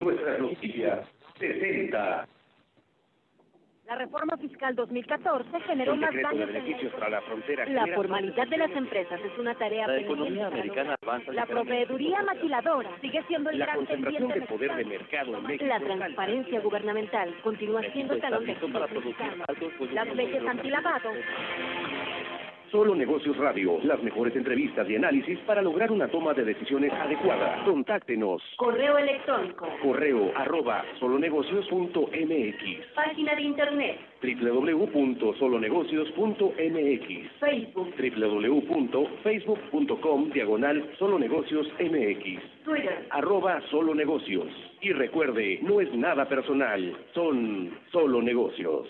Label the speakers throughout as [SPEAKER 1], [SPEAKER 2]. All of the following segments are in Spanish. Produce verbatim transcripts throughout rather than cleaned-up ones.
[SPEAKER 1] Nuestras noticias sesenta.
[SPEAKER 2] La reforma fiscal dos mil catorce generó más daños
[SPEAKER 1] de beneficios para la frontera.
[SPEAKER 2] La formalidad de las empresas es una tarea
[SPEAKER 1] La economía americana avanza.
[SPEAKER 2] La proveeduría maquiladora sigue siendo el
[SPEAKER 1] La
[SPEAKER 2] gran
[SPEAKER 1] concentración
[SPEAKER 2] pendiente
[SPEAKER 1] de poder de mercado en México.
[SPEAKER 2] La transparencia gubernamental continúa siendo el talón de
[SPEAKER 1] para producir altos
[SPEAKER 2] Las leyes antilavado.
[SPEAKER 1] Solo Negocios Radio, las mejores entrevistas y análisis para lograr una toma de decisiones adecuada. Contáctenos.
[SPEAKER 2] Correo electrónico.
[SPEAKER 1] Correo arroba solonegocios punto mx.
[SPEAKER 2] Página de internet.
[SPEAKER 1] doble u doble u doble u punto solonegocios punto mx.
[SPEAKER 2] Facebook.
[SPEAKER 1] doble u doble u doble u punto facebook punto com diagonal solonegocios mx.
[SPEAKER 2] Twitter.
[SPEAKER 1] Arroba solonegocios. Y recuerde, no es nada personal, son solo negocios.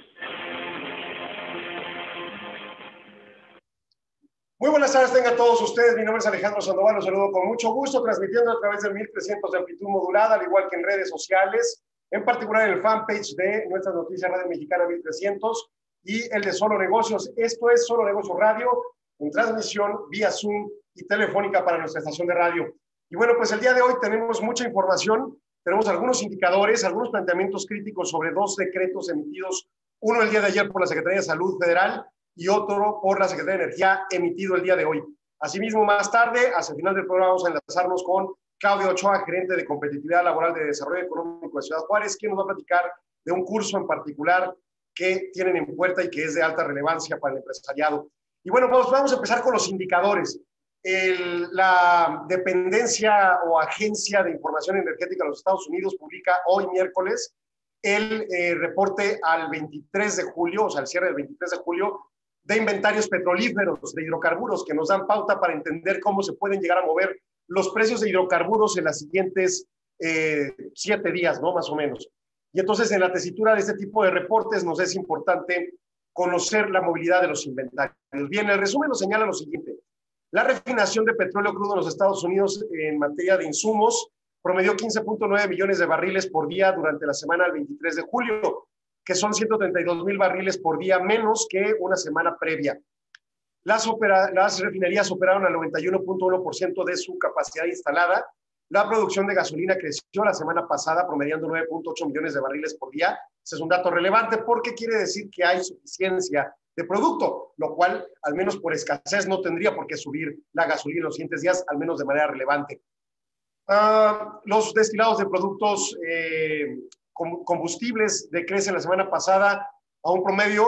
[SPEAKER 3] Muy buenas tardes, tengan todos ustedes. Mi nombre es Alejandro Sandoval, los saludo con mucho gusto, transmitiendo a través del mil trescientos de amplitud modulada, al igual que en redes sociales, en particular en el fanpage de Nuestras Noticias Radio Mexicana mil trescientos y el de Solo Negocios. Esto es Solo Negocios Radio, en transmisión vía Zoom y telefónica para nuestra estación de radio. Y bueno, pues el día de hoy tenemos mucha información, tenemos algunos indicadores, algunos planteamientos críticos sobre dos decretos emitidos, uno el día de ayer por la Secretaría de Salud Federal, y otro por la Secretaría de Energía, emitido el día de hoy. Asimismo, más tarde, hacia el final del programa, vamos a enlazarnos con Claudio Ochoa, gerente de Competitividad Laboral de Desarrollo Económico de Ciudad Juárez, quien nos va a platicar de un curso en particular que tienen en puerta y que es de alta relevancia para el empresariado. Y bueno, pues vamos a empezar con los indicadores. El, la dependencia o Agencia de Información Energética de los Estados Unidos publica hoy miércoles el eh, reporte al veintitrés de julio, o sea, el cierre del veintitrés de julio, de inventarios petrolíferos, de hidrocarburos, que nos dan pauta para entender cómo se pueden llegar a mover los precios de hidrocarburos en los siguientes eh, siete días, ¿no? Más o menos. Y entonces, en la tesitura de este tipo de reportes nos es importante conocer la movilidad de los inventarios. Bien, el resumen nos señala lo siguiente. La refinación de petróleo crudo en los Estados Unidos en materia de insumos promedió quince punto nueve millones de barriles por día durante la semana del veintitrés de julio, que son ciento treinta y dos mil barriles por día menos que una semana previa. Las, opera, las refinerías operaron al noventa y uno punto uno por ciento de su capacidad instalada. La producción de gasolina creció la semana pasada, promediando nueve punto ocho millones de barriles por día. Ese es un dato relevante porque quiere decir que hay suficiencia de producto, lo cual, al menos por escasez, no tendría por qué subir la gasolina en los siguientes días, al menos de manera relevante. Uh, los destilados de productos eh, combustibles decrecen la semana pasada a un promedio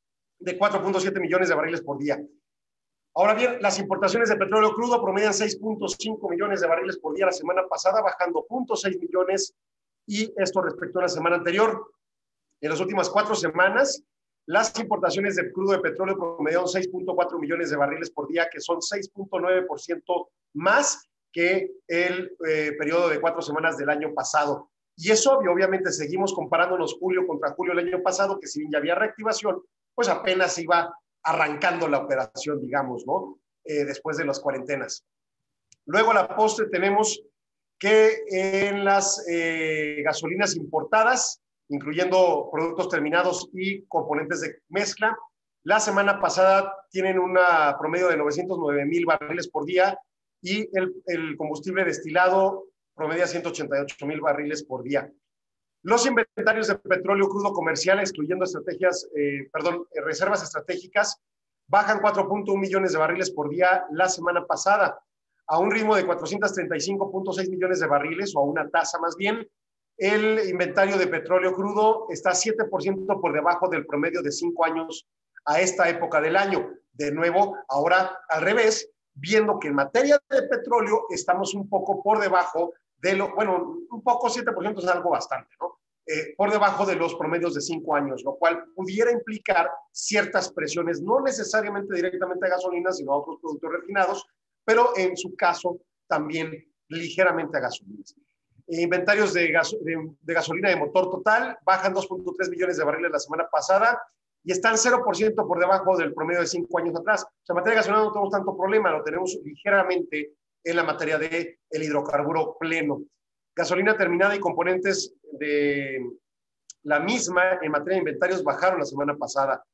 [SPEAKER 3] de cuatro punto siete millones de barriles por día. Ahora bien, las importaciones de petróleo crudo promedian seis punto cinco millones de barriles por día la semana pasada, bajando cero punto seis millones, y esto respecto a la semana anterior. En las últimas cuatro semanas, las importaciones de crudo de petróleo promediaron seis punto cuatro millones de barriles por día, que son seis punto nueve por ciento más que el eh, periodo de cuatro semanas del año pasado. Y es obvio, obviamente, seguimos comparándonos julio contra julio del año pasado, que si bien ya había reactivación, pues apenas iba arrancando la operación, digamos, ¿no? Eh, después de las cuarentenas. Luego, a la postre, tenemos que en las eh, gasolinas importadas, incluyendo productos terminados y componentes de mezcla, la semana pasada tienen un promedio de novecientos nueve mil barriles por día y el, el combustible destilado promedia ciento ochenta y ocho mil barriles por día. Los inventarios de petróleo crudo comercial, excluyendo estrategias, eh, perdón, eh, reservas estratégicas, bajan cuatro punto uno millones de barriles por día la semana pasada, a un ritmo de cuatrocientos treinta y cinco punto seis millones de barriles, o a una tasa más bien. El inventario de petróleo crudo está siete por ciento por debajo del promedio de cinco años a esta época del año. De nuevo, ahora al revés, viendo que en materia de petróleo estamos un poco por debajo de lo, bueno, un poco, siete por ciento es algo bastante, ¿no? Eh, por debajo de los promedios de cinco años, lo cual pudiera implicar ciertas presiones, no necesariamente directamente a gasolina, sino a otros productos refinados, pero en su caso también ligeramente a gasolinas. Eh, inventarios de, gas, de, de gasolina de motor total bajan dos punto tres millones de barriles la semana pasada y están cero por ciento por debajo del promedio de cinco años atrás. O sea, en materia de gasolina no tenemos tanto problema, lo tenemos ligeramente en la materia del hidrocarburo pleno. Gasolina terminada y componentes de la misma en materia de inventarios bajaron la semana pasada.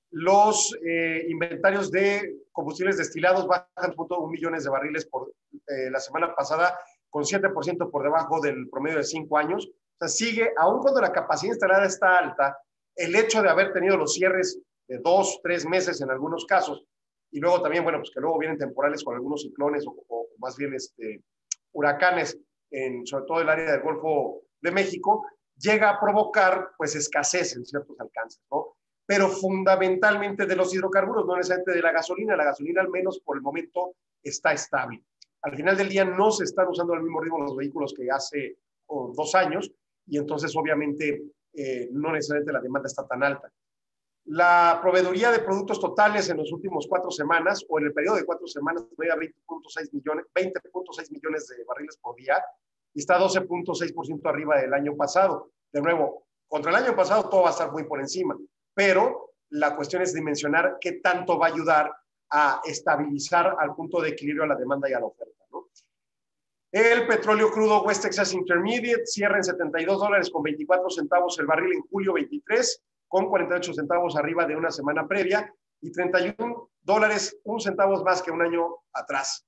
[SPEAKER 3] Los eh, inventarios de combustibles destilados bajan cero punto uno millones de barriles por eh, la semana pasada, con siete por ciento por debajo del promedio de cinco años. sea, sigue, aun cuando la capacidad instalada está alta, el hecho de haber tenido los cierres de dos, tres meses en algunos casos, y luego también, bueno, pues que luego vienen temporales con algunos ciclones o, o más bien este, huracanes, en, sobre todo el área del Golfo de México, llega a provocar pues escasez en ciertos alcances, ¿no? Pero fundamentalmente de los hidrocarburos, no necesariamente de la gasolina. La gasolina al menos por el momento está estable. Al final del día no se están usando al mismo ritmo los vehículos que hace oh, dos años y entonces obviamente eh, no necesariamente la demanda está tan alta. La proveeduría de productos totales en los últimos cuatro semanas o en el periodo de cuatro semanas fue a veinte punto seis millones, veinte punto seis millones de barriles por día y está doce punto seis por ciento arriba del año pasado. De nuevo, contra el año pasado todo va a estar muy por encima, pero la cuestión es dimensionar qué tanto va a ayudar a estabilizar al punto de equilibrio a la demanda y a la oferta, ¿no? El petróleo crudo West Texas Intermediate cierra en setenta y dos dólares con veinticuatro centavos el barril en julio veintitrés, con cuarenta y ocho centavos arriba de una semana previa y treinta y un dólares, un centavos más que un año atrás.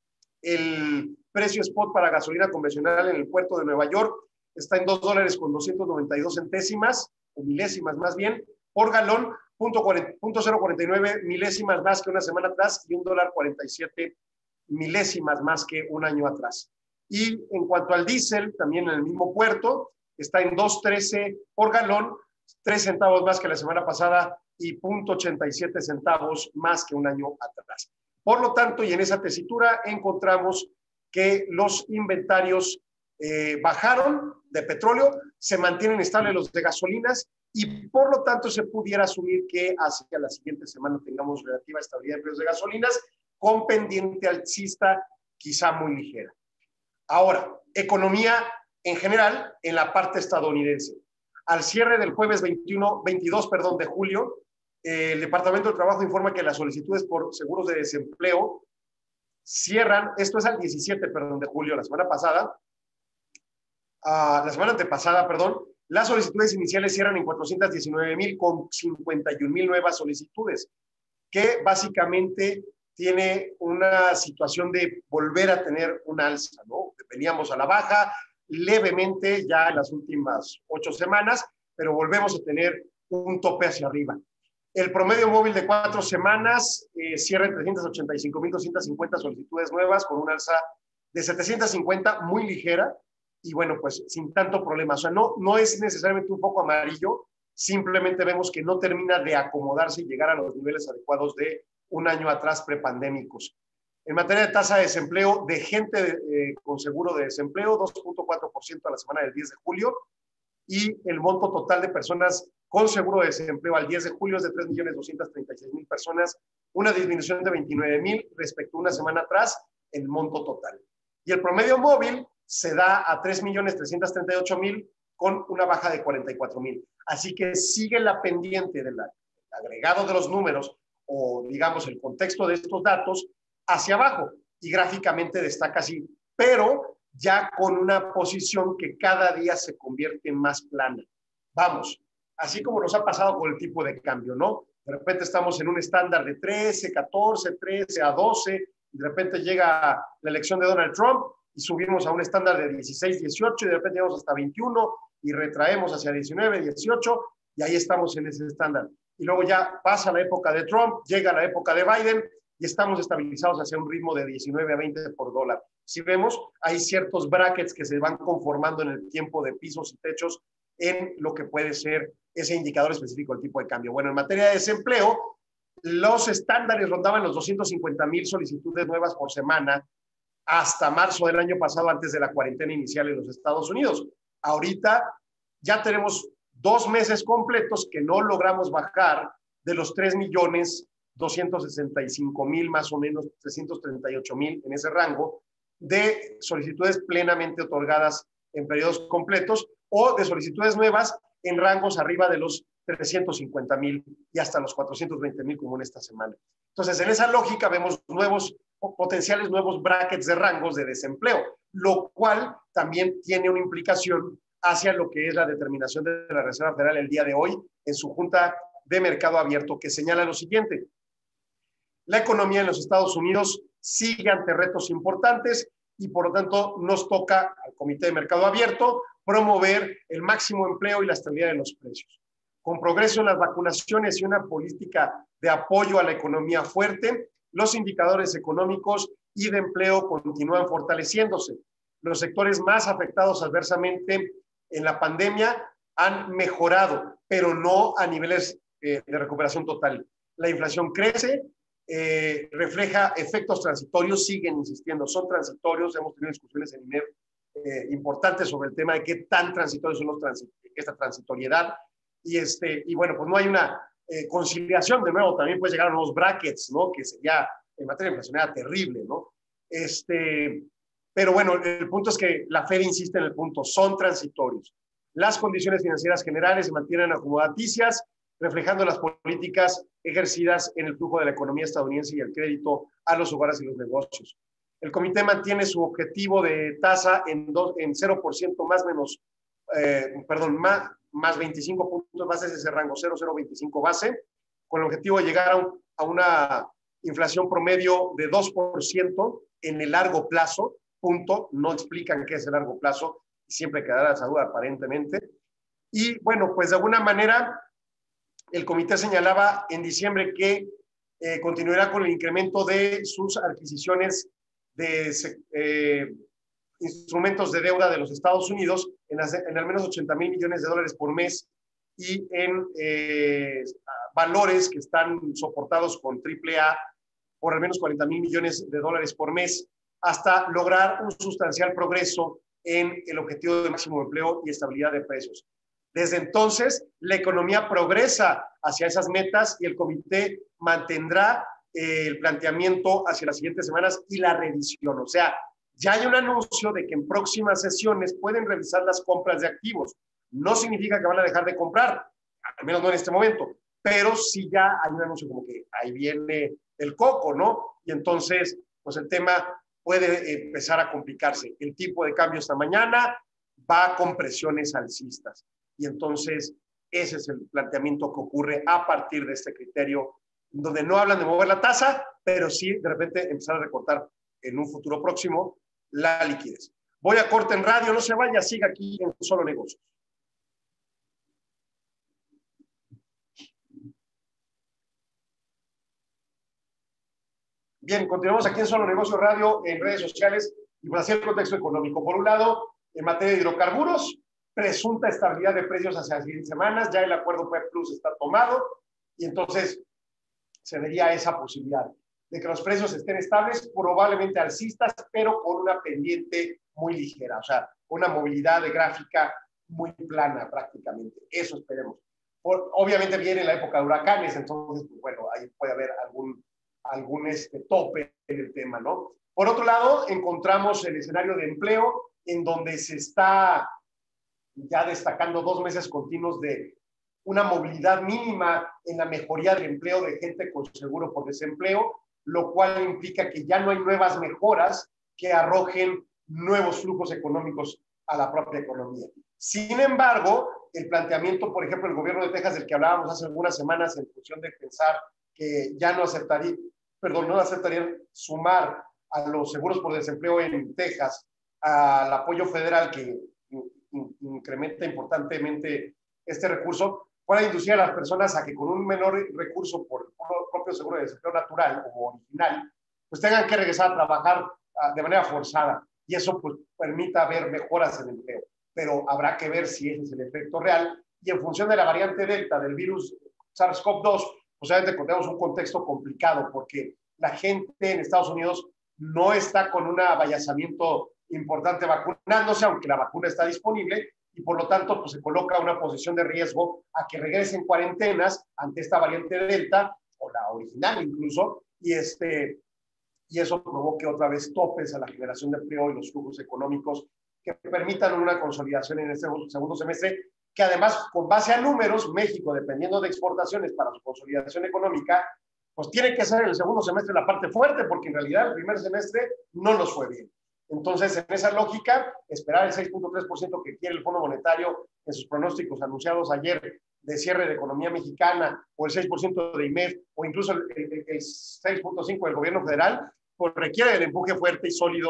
[SPEAKER 3] El precio spot para gasolina convencional en el puerto de Nueva York está en dos dólares con doscientos noventa y dos centésimas, o milésimas más bien, por galón, punto cero cuarenta y nueve milésimas más que una semana atrás y un dólar cuarenta y siete milésimas más que un año atrás. Y en cuanto al diésel, también en el mismo puerto, está en dos trece por galón, tres centavos más que la semana pasada y punto ochenta y siete centavos más que un año atrás. Por lo tanto, y en esa tesitura encontramos que los inventarios eh, bajaron de petróleo, se mantienen estables los de gasolinas y por lo tanto se pudiera asumir que hacia la siguiente semana tengamos relativa estabilidad de precios de gasolinas con pendiente alcista quizá muy ligera. Ahora, economía en general en la parte estadounidense. Al cierre del jueves veintiuno, veintidós perdón, de julio, eh, el Departamento de Trabajo informa que las solicitudes por seguros de desempleo cierran, esto es al diecisiete perdón, de julio, la semana pasada, uh, la semana antepasada, perdón, las solicitudes iniciales cierran en cuatrocientos diecinueve mil con cincuenta y un mil nuevas solicitudes, que básicamente tiene una situación de volver a tener un alza, ¿no? Veníamos a la baja levemente ya en las últimas ocho semanas, pero volvemos a tener un tope hacia arriba. El promedio móvil de cuatro semanas eh, cierra en trescientos ochenta y cinco mil doscientas cincuenta solicitudes nuevas con un alza de setecientos cincuenta muy ligera y bueno, pues sin tanto problema. O sea, no, no es necesariamente un foco amarillo, simplemente vemos que no termina de acomodarse y llegar a los niveles adecuados de un año atrás prepandémicos. En materia de tasa de desempleo de gente eh, con seguro de desempleo, dos punto cuatro por ciento a la semana del diez de julio, y el monto total de personas con seguro de desempleo al diez de julio es de tres millones doscientos treinta y seis mil personas, una disminución de veintinueve mil respecto a una semana atrás, el monto total. Y el promedio móvil se da a tres millones trescientos treinta y ocho mil con una baja de cuarenta y cuatro mil. Así que sigue la pendiente del agregado de los números o digamos el contexto de estos datos hacia abajo y gráficamente destaca así, pero ya con una posición que cada día se convierte en más plana. Vamos, así como nos ha pasado con el tipo de cambio, ¿no? De repente estamos en un estándar de trece, catorce, trece a doce, y de repente llega la elección de Donald Trump y subimos a un estándar de dieciséis, dieciocho, y de repente llegamos hasta veintiuno y retraemos hacia diecinueve, dieciocho, y ahí estamos en ese estándar. Y luego ya pasa la época de Trump, llega la época de Biden, y estamos estabilizados hacia un ritmo de diecinueve a veinte por dólar. Si vemos, hay ciertos brackets que se van conformando en el tiempo de pisos y techos en lo que puede ser ese indicador específico del tipo de cambio. Bueno, en materia de desempleo, los estándares rondaban los doscientos cincuenta mil solicitudes nuevas por semana hasta marzo del año pasado, antes de la cuarentena inicial en los Estados Unidos. Ahorita ya tenemos dos meses completos que no logramos bajar de los tres millones doscientos sesenta y cinco mil, más o menos trescientos treinta y ocho mil en ese rango de solicitudes plenamente otorgadas en periodos completos o de solicitudes nuevas en rangos arriba de los trescientos cincuenta mil y hasta los cuatrocientos veinte mil como en esta semana. Entonces, en esa lógica vemos nuevos potenciales nuevos brackets de rangos de desempleo, lo cual también tiene una implicación hacia lo que es la determinación de la Reserva Federal el día de hoy en su Junta de Mercado Abierto, que señala lo siguiente: la economía en los Estados Unidos sigue ante retos importantes y por lo tanto nos toca al Comité de Mercado Abierto promover el máximo empleo y la estabilidad de los precios. Con progreso en las vacunaciones y una política de apoyo a la economía fuerte, los indicadores económicos y de empleo continúan fortaleciéndose. Los sectores más afectados adversamente en la pandemia han mejorado, pero no a niveles eh, de recuperación total. La inflación crece, eh, refleja efectos transitorios, siguen insistiendo, son transitorios. Hemos tenido discusiones en I N E F eh, importantes sobre el tema de qué tan transitorios son los transit esta transitoriedad. Y, este, y bueno, pues no hay una eh, conciliación. De nuevo, también puede llegar a nuevos brackets, ¿no? Que sería en materia inflacionaria terrible, ¿no? Este, pero bueno, el punto es que la Fed insiste en el punto, son transitorios. Las condiciones financieras generales se mantienen acomodaticias, reflejando las políticas ejercidas en el flujo de la economía estadounidense y el crédito a los hogares y los negocios. El comité mantiene su objetivo de tasa en, dos, en cero por ciento más menos, eh, perdón, más, más veinticinco puntos bases, ese rango cero coma cero veinticinco base, con el objetivo de llegar a, un, a una inflación promedio de dos por ciento en el largo plazo, punto. No explican qué es el largo plazo, siempre quedará esa duda aparentemente. Y bueno, pues de alguna manera el comité señalaba en diciembre que eh, continuará con el incremento de sus adquisiciones de eh, instrumentos de deuda de los Estados Unidos en, en al menos ochenta mil millones de dólares por mes y en eh, valores que están soportados con triple A por al menos cuarenta mil millones de dólares por mes, hasta lograr un sustancial progreso en el objetivo de máximo empleo y estabilidad de precios. Desde entonces, la economía progresa hacia esas metas y el comité mantendrá eh, el planteamiento hacia las siguientes semanas y la revisión. O sea, ya hay un anuncio de que en próximas sesiones pueden revisar las compras de activos. No significa que van a dejar de comprar, al menos no en este momento, pero sí ya hay un anuncio como que ahí viene el coco, ¿no? Y entonces, pues el tema puede empezar a complicarse. El tipo de cambio esta mañana va con presiones alcistas. Y entonces ese es el planteamiento que ocurre a partir de este criterio, donde no hablan de mover la tasa, pero sí de repente empezar a recortar en un futuro próximo la liquidez. Voy a corte en radio, no se vaya, siga aquí en Solo Negocios. Bien, continuamos aquí en Solo Negocios Radio, en redes sociales, y pues así el contexto económico. Por un lado, en materia de hidrocarburos, presunta estabilidad de precios hacia las siguientes semanas, ya el acuerdo P E P Plus está tomado, y entonces se vería esa posibilidad de que los precios estén estables, probablemente alcistas, pero con una pendiente muy ligera, o sea, una movilidad de gráfica muy plana prácticamente. Eso esperemos. Por, obviamente viene la época de huracanes, entonces, pues, bueno, ahí puede haber algún, algún este, tope en el tema, ¿no? Por otro lado, encontramos el escenario de empleo, en donde se está ya destacando dos meses continuos de una movilidad mínima en la mejoría del empleo de gente con seguro por desempleo, lo cual implica que ya no hay nuevas mejoras que arrojen nuevos flujos económicos a la propia economía. Sin embargo, el planteamiento, por ejemplo, del gobierno de Texas, del que hablábamos hace algunas semanas, en función de pensar que ya no aceptaría, perdón, no aceptarían sumar a los seguros por desempleo en Texas al apoyo federal que incrementa importantemente este recurso, para inducir a las personas a que con un menor recurso por el propio seguro de desempleo natural o original, pues tengan que regresar a trabajar uh, de manera forzada, y eso pues permita ver mejoras en el empleo. Pero habrá que ver si ese es el efecto real, y en función de la variante Delta del virus SARS CoV dos, pues obviamente encontramos un contexto complicado, porque la gente en Estados Unidos no está con un avallazamiento importante vacunándose, aunque la vacuna está disponible, y por lo tanto pues, se coloca una posición de riesgo a que regresen cuarentenas ante esta variante Delta, o la original incluso, y, este, y eso provoque otra vez topes a la generación de empleo y los flujos económicos que permitan una consolidación en este segundo semestre, que además, con base a números, México, dependiendo de exportaciones para su consolidación económica, pues tiene que ser el segundo semestre la parte fuerte, porque en realidad el primer semestre no nos fue bien. Entonces, en esa lógica, esperar el seis punto tres por ciento que quiere el Fondo Monetario en sus pronósticos anunciados ayer de cierre de economía mexicana, o el seis por ciento de I M E F, o incluso el, el, el seis punto cinco por ciento del gobierno federal, pues requiere el empuje fuerte y sólido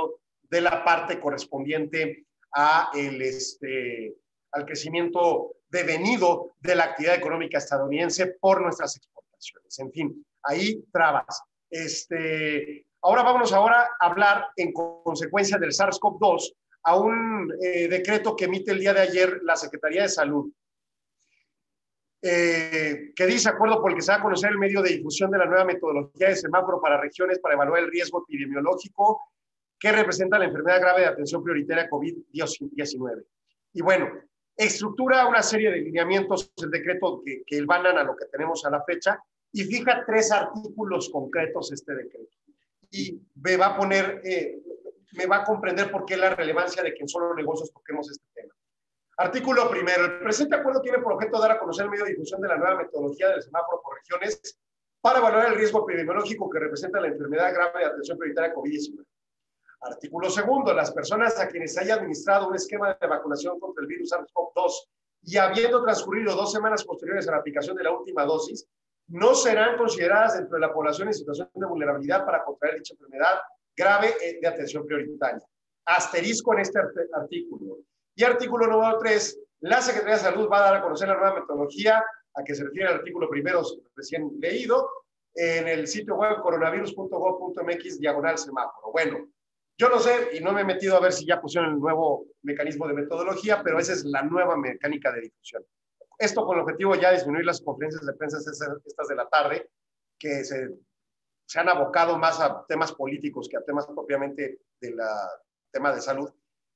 [SPEAKER 3] de la parte correspondiente a el, este, al crecimiento devenido de la actividad económica estadounidense por nuestras exportaciones. En fin, ahí trabas. Este, ahora vámonos ahora a hablar en consecuencia del SARS CoV dos a un eh, decreto que emite el día de ayer la Secretaría de Salud, eh, que dice acuerdo por el que se va a conocer el medio de difusión de la nueva metodología de semáforo para regiones para evaluar el riesgo epidemiológico que representa la enfermedad grave de atención prioritaria COVID diecinueve. Y bueno, estructura una serie de lineamientos el decreto que, que elvanan a lo que tenemos a la fecha y fija tres artículos concretos este decreto. Y me va a poner, eh, me va a comprender por qué la relevancia de que en Solo Negocios toquemos este tema. Artículo primero. El presente acuerdo tiene por objeto dar a conocer el medio de difusión de la nueva metodología del semáforo por regiones para evaluar el riesgo epidemiológico que representa la enfermedad grave de atención prioritaria COVID diecinueve. Artículo segundo. Las personas a quienes se haya administrado un esquema de vacunación contra el virus SARS CoV dos y habiendo transcurrido dos semanas posteriores a la aplicación de la última dosis, no serán consideradas dentro de la población en situación de vulnerabilidad para contraer dicha enfermedad grave de atención prioritaria. Asterisco en este artículo. Y artículo número tres, la Secretaría de Salud va a dar a conocer la nueva metodología a que se refiere el artículo primero recién leído en el sitio web coronavirus punto gob punto mx diagonal semáforo. Bueno, yo no sé y no me he metido a ver si ya pusieron el nuevo mecanismo de metodología, pero esa es la nueva mecánica de difusión. Esto con el objetivo ya de disminuir las conferencias de prensa estas de la tarde, que se, se han abocado más a temas políticos que a temas propiamente del tema de salud.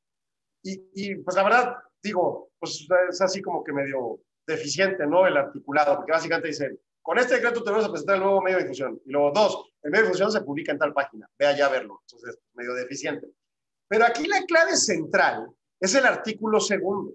[SPEAKER 3] Y, y pues la verdad, digo, pues es así como que medio deficiente, ¿no? El articulado, porque básicamente dice, con este decreto te vamos a presentar el nuevo medio de difusión. Y luego, dos, el medio de difusión se publica en tal página, ve allá a verlo. Entonces, medio deficiente. Pero aquí la clave central es el artículo segundo.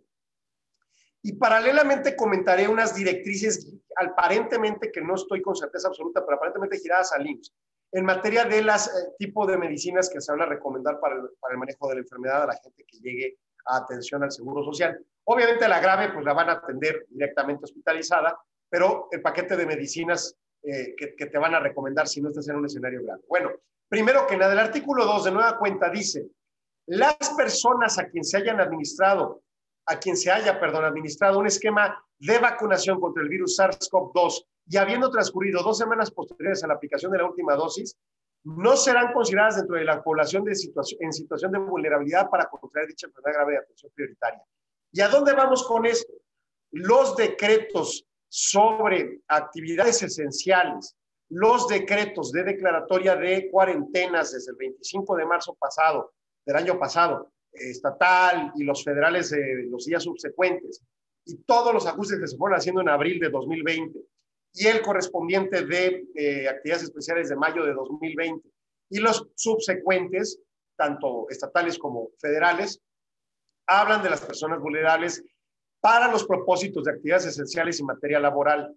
[SPEAKER 3] Y paralelamente comentaré unas directrices, aparentemente que no estoy con certeza absoluta, pero aparentemente giradas al I M S S, en materia de las eh, tipos de medicinas que se van a recomendar para el, para el manejo de la enfermedad a la gente que llegue a atención al Seguro Social. Obviamente la grave pues la van a atender directamente hospitalizada, pero el paquete de medicinas eh, que, que te van a recomendar si no estás en un escenario grave. Bueno, primero que nada, el artículo dos de nueva cuenta dice, las personas a quien se hayan administrado, a quien se haya, perdón, administrado un esquema de vacunación contra el virus SARS CoV dos y habiendo transcurrido dos semanas posteriores a la aplicación de la última dosis, no serán consideradas dentro de la población de situación, en situación de vulnerabilidad para contraer dicha enfermedad grave de atención prioritaria. ¿Y a dónde vamos con esto? Los decretos sobre actividades esenciales, los decretos de declaratoria de cuarentenas desde el veinticinco de marzo pasado, del año pasado, estatal y los federales de los días subsecuentes, y todos los ajustes que se fueron haciendo en abril de dos mil veinte, y el correspondiente de eh, actividades especiales de mayo de dos mil veinte, y los subsecuentes, tanto estatales como federales, hablan de las personas vulnerables para los propósitos de actividades esenciales y materia laboral.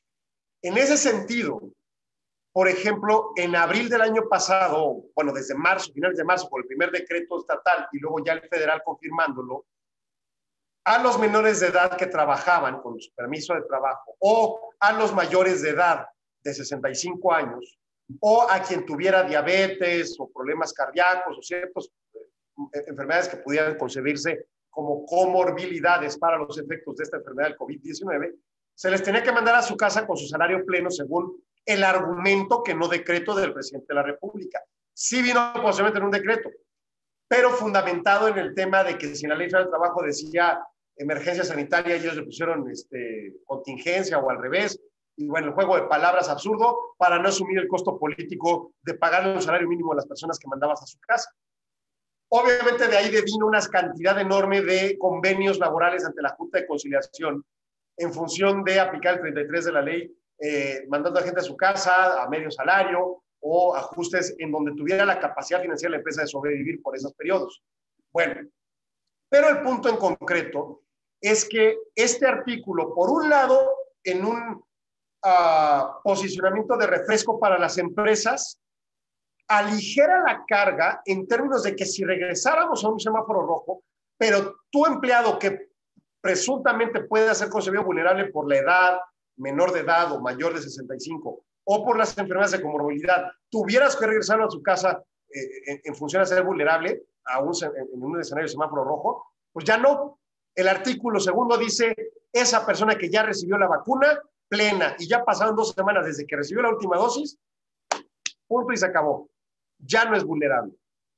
[SPEAKER 3] En ese sentido, por ejemplo, en abril del año pasado, bueno, desde marzo, finales de marzo, por el primer decreto estatal y luego ya el federal confirmándolo, a los menores de edad que trabajaban con su permiso de trabajo o a los mayores de edad de sesenta y cinco años o a quien tuviera diabetes o problemas cardíacos o ciertas enfermedades que pudieran concebirse como comorbilidades para los efectos de esta enfermedad del COVID diecinueve, se les tenía que mandar a su casa con su salario pleno según el argumento que no decreto del presidente de la República. Sí vino posiblemente en un decreto, pero fundamentado en el tema de que si en la Ley Federal del Trabajo decía emergencia sanitaria, ellos le pusieron este, contingencia o al revés, y bueno, el juego de palabras absurdo para no asumir el costo político de pagarle un salario mínimo a las personas que mandabas a su casa. Obviamente de ahí devino una cantidad enorme de convenios laborales ante la Junta de Conciliación en función de aplicar el treinta y tres de la ley, eh, mandando a gente a su casa a medio salario o ajustes en donde tuviera la capacidad financiera de la empresa de sobrevivir por esos periodos. Bueno, pero el punto en concreto es que este artículo, por un lado, en un uh, posicionamiento de refresco para las empresas, aligera la carga en términos de que si regresáramos a un semáforo rojo, pero tu empleado que presuntamente puede ser concebido vulnerable por la edad, menor de edad o mayor de sesenta y cinco, o por las enfermedades de comorbilidad, tuvieras que regresar a su casa eh, en, en función de ser vulnerable, a un, en un escenario de semáforo rojo, pues ya no. El artículo segundo dice, esa persona que ya recibió la vacuna plena y ya pasaron dos semanas desde que recibió la última dosis, punto y se acabó. Ya no es vulnerable.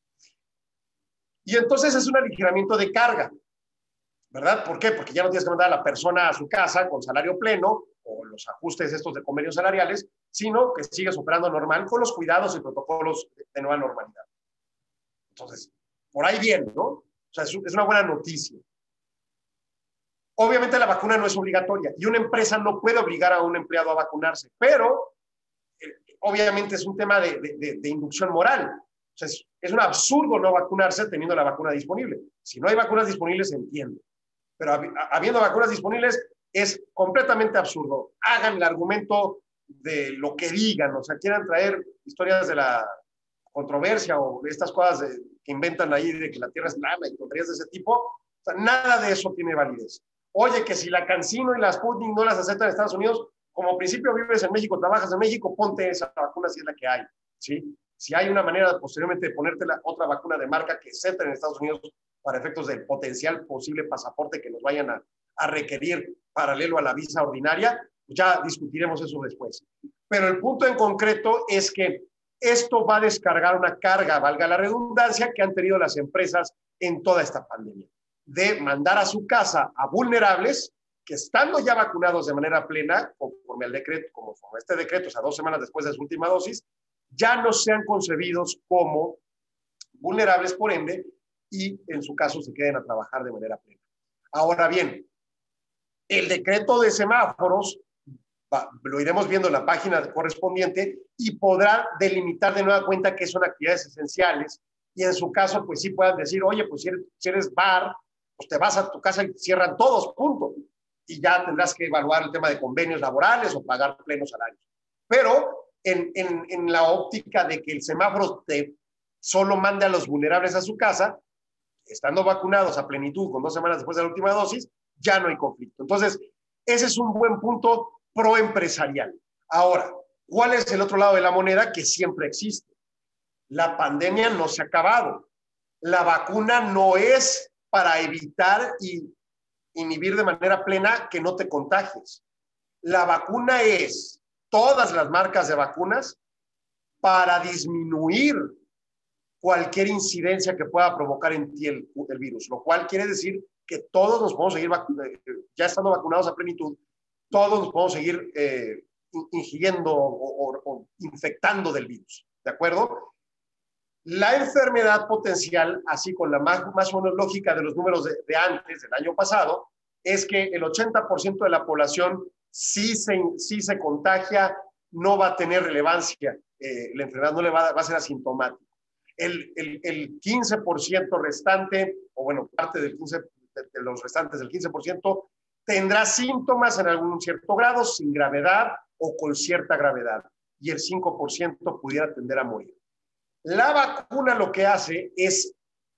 [SPEAKER 3] Y entonces es un aligeramiento de carga, ¿verdad? ¿Por qué? Porque ya no tienes que mandar a la persona a su casa con salario pleno o los ajustes estos de convenios salariales, sino que sigues operando normal con los cuidados y protocolos de nueva normalidad. Entonces, por ahí bien, ¿no? O sea, es, es una buena noticia. Obviamente la vacuna no es obligatoria y una empresa no puede obligar a un empleado a vacunarse, pero eh, obviamente es un tema de, de, de, de inducción moral. O sea, es, es un absurdo no vacunarse teniendo la vacuna disponible. Si no hay vacunas disponibles, se entiende. Pero hab, habiendo vacunas disponibles, es completamente absurdo. Hagan el argumento de lo que digan, o sea, quieran traer historias de la controversia o de estas cosas de, que inventan ahí de que la Tierra es plana y tonterías de ese tipo. O sea, nada de eso tiene validez. Oye, que si la CanSino y la Sputnik no las aceptan en Estados Unidos, como principio vives en México, trabajas en México, ponte esa vacuna si es la que hay, ¿sí? Si hay una manera posteriormente de ponerte la otra vacuna de marca que acepten en Estados Unidos para efectos del potencial posible pasaporte que nos vayan a, a requerir paralelo a la visa ordinaria, ya discutiremos eso después. Pero el punto en concreto es que esto va a descargar una carga, valga la redundancia, que han tenido las empresas en toda esta pandemia, de mandar a su casa a vulnerables que estando ya vacunados de manera plena, conforme al decreto, como este decreto, o sea, dos semanas después de su última dosis, ya no sean concebidos como vulnerables por ende y en su caso se queden a trabajar de manera plena. Ahora bien, el decreto de semáforos va, lo iremos viendo en la página correspondiente y podrá delimitar de nueva cuenta que son actividades esenciales y en su caso pues sí puedan decir, oye, pues si eres, si eres bar, pues te vas a tu casa y cierran todos, punto. Y ya tendrás que evaluar el tema de convenios laborales o pagar plenos salarios. Pero en, en, en la óptica de que el semáforo te solo mande a los vulnerables a su casa, estando vacunados a plenitud con dos semanas después de la última dosis, ya no hay conflicto. Entonces, ese es un buen punto proempresarial. Ahora, ¿cuál es el otro lado de la moneda que siempre existe? La pandemia no se ha acabado. La vacuna no es para evitar y inhibir de manera plena que no te contagies. La vacuna es todas las marcas de vacunas para disminuir cualquier incidencia que pueda provocar en ti el, el virus, lo cual quiere decir que todos nos podemos seguir, ya estando vacunados a plenitud, todos nos podemos seguir eh, ingiriendo o, o, o infectando del virus, ¿de acuerdo? La enfermedad potencial, así con la más, más o menos lógica de los números de, de antes, del año pasado, es que el ochenta por ciento de la población sí se, sí se contagia, no va a tener relevancia, eh, la enfermedad no le va, va a ser asintomática. El, el, el quince por ciento restante, o bueno, parte del quince, de, de los restantes del quince por ciento, tendrá síntomas en algún cierto grado, sin gravedad o con cierta gravedad, y el cinco por ciento pudiera tender a morir. La vacuna lo que hace es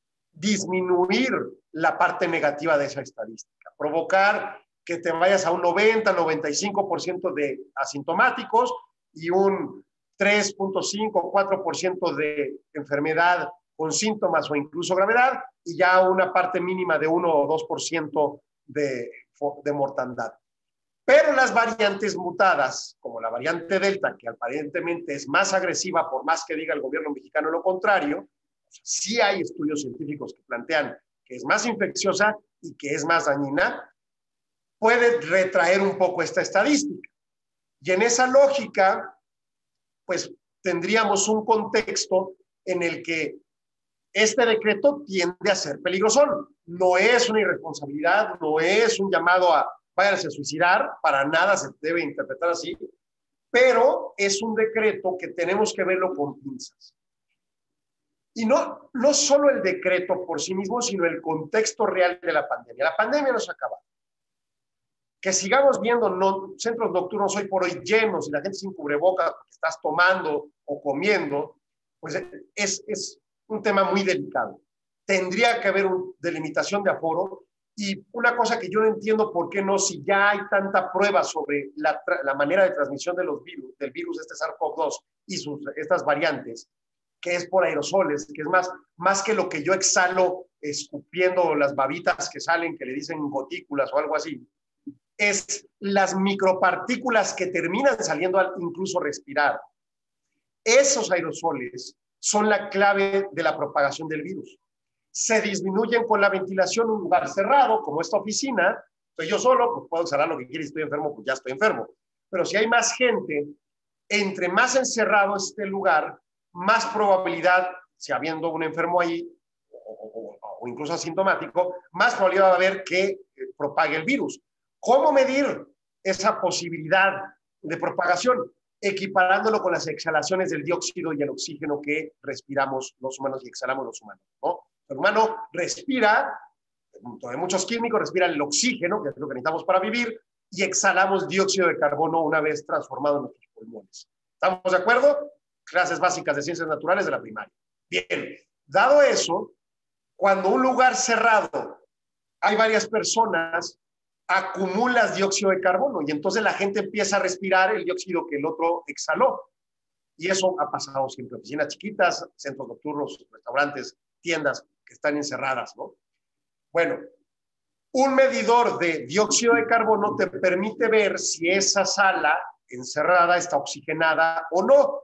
[SPEAKER 3] disminuir la parte negativa de esa estadística, provocar que te vayas a un noventa, noventa y cinco por ciento de asintomáticos y un tres punto cinco, cuatro por ciento de enfermedad con síntomas o incluso gravedad y ya una parte mínima de uno o dos por ciento de, de mortandad. Pero las variantes mutadas, como la variante Delta, que aparentemente es más agresiva por más que diga el gobierno mexicano lo contrario, o sea, sí hay estudios científicos que plantean que es más infecciosa y que es más dañina, puede retraer un poco esta estadística. Y en esa lógica, pues tendríamos un contexto en el que este decreto tiende a ser peligroso. No es una irresponsabilidad, no es un llamado a váyanse a suicidar, para nada se debe interpretar así, pero es un decreto que tenemos que verlo con pinzas. Y no, no solo el decreto por sí mismo, sino el contexto real de la pandemia. La pandemia no se ha acabado. Que sigamos viendo no, centros nocturnos hoy por hoy llenos y la gente sin cubrebocas porque estás tomando o comiendo, pues es, es un tema muy delicado. Tendría que haber una delimitación de aforo. Y una cosa que yo no entiendo por qué no, si ya hay tanta prueba sobre la, la manera de transmisión de los virus, del virus este SARS CoV dos y sus, estas variantes, que es por aerosoles, que es más, más que lo que yo exhalo escupiendo las babitas que salen, que le dicen gotículas o algo así, es las micropartículas que terminan saliendo al incluso respirar. Esos aerosoles son la clave de la propagación del virus. Se disminuyen con la ventilación en un lugar cerrado, como esta oficina. Estoy yo solo, pues puedo cerrar lo que quiera y estoy enfermo, pues ya estoy enfermo. Pero si hay más gente, entre más encerrado esté el lugar, más probabilidad, si habiendo un enfermo ahí, o, o, o incluso asintomático, más probabilidad va a haber que eh, propague el virus. ¿Cómo medir esa posibilidad de propagación? Equiparándolo con las exhalaciones del dióxido y el oxígeno que respiramos los humanos y exhalamos los humanos, ¿no? El humano respira, hay muchos químicos, respira el oxígeno, que es lo que necesitamos para vivir, y exhalamos dióxido de carbono una vez transformado en nuestros pulmones. ¿Estamos de acuerdo? Clases básicas de ciencias naturales de la primaria. Bien, dado eso, cuando un lugar cerrado hay varias personas, acumulas dióxido de carbono y entonces la gente empieza a respirar el dióxido que el otro exhaló. Y eso ha pasado siempre. Oficinas chiquitas, centros nocturnos, restaurantes, tiendas que están encerradas, ¿no? Bueno, un medidor de dióxido de carbono te permite ver si esa sala encerrada está oxigenada o no.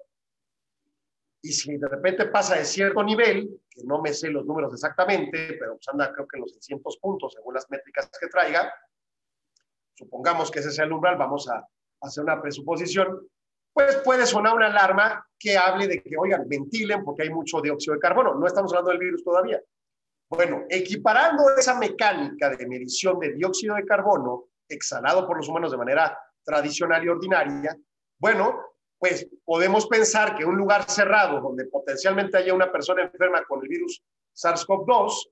[SPEAKER 3] Y si de repente pasa de cierto nivel, que no me sé los números exactamente, pero pues anda creo que en los seiscientos puntos según las métricas que traiga, supongamos que ese sea el umbral, vamos a hacer una presuposición, pues puede sonar una alarma que hable de que, oigan, ventilen porque hay mucho dióxido de carbono. No estamos hablando del virus todavía. Bueno, equiparando esa mecánica de medición de dióxido de carbono exhalado por los humanos de manera tradicional y ordinaria, bueno, pues podemos pensar que un lugar cerrado donde potencialmente haya una persona enferma con el virus SARS CoV dos,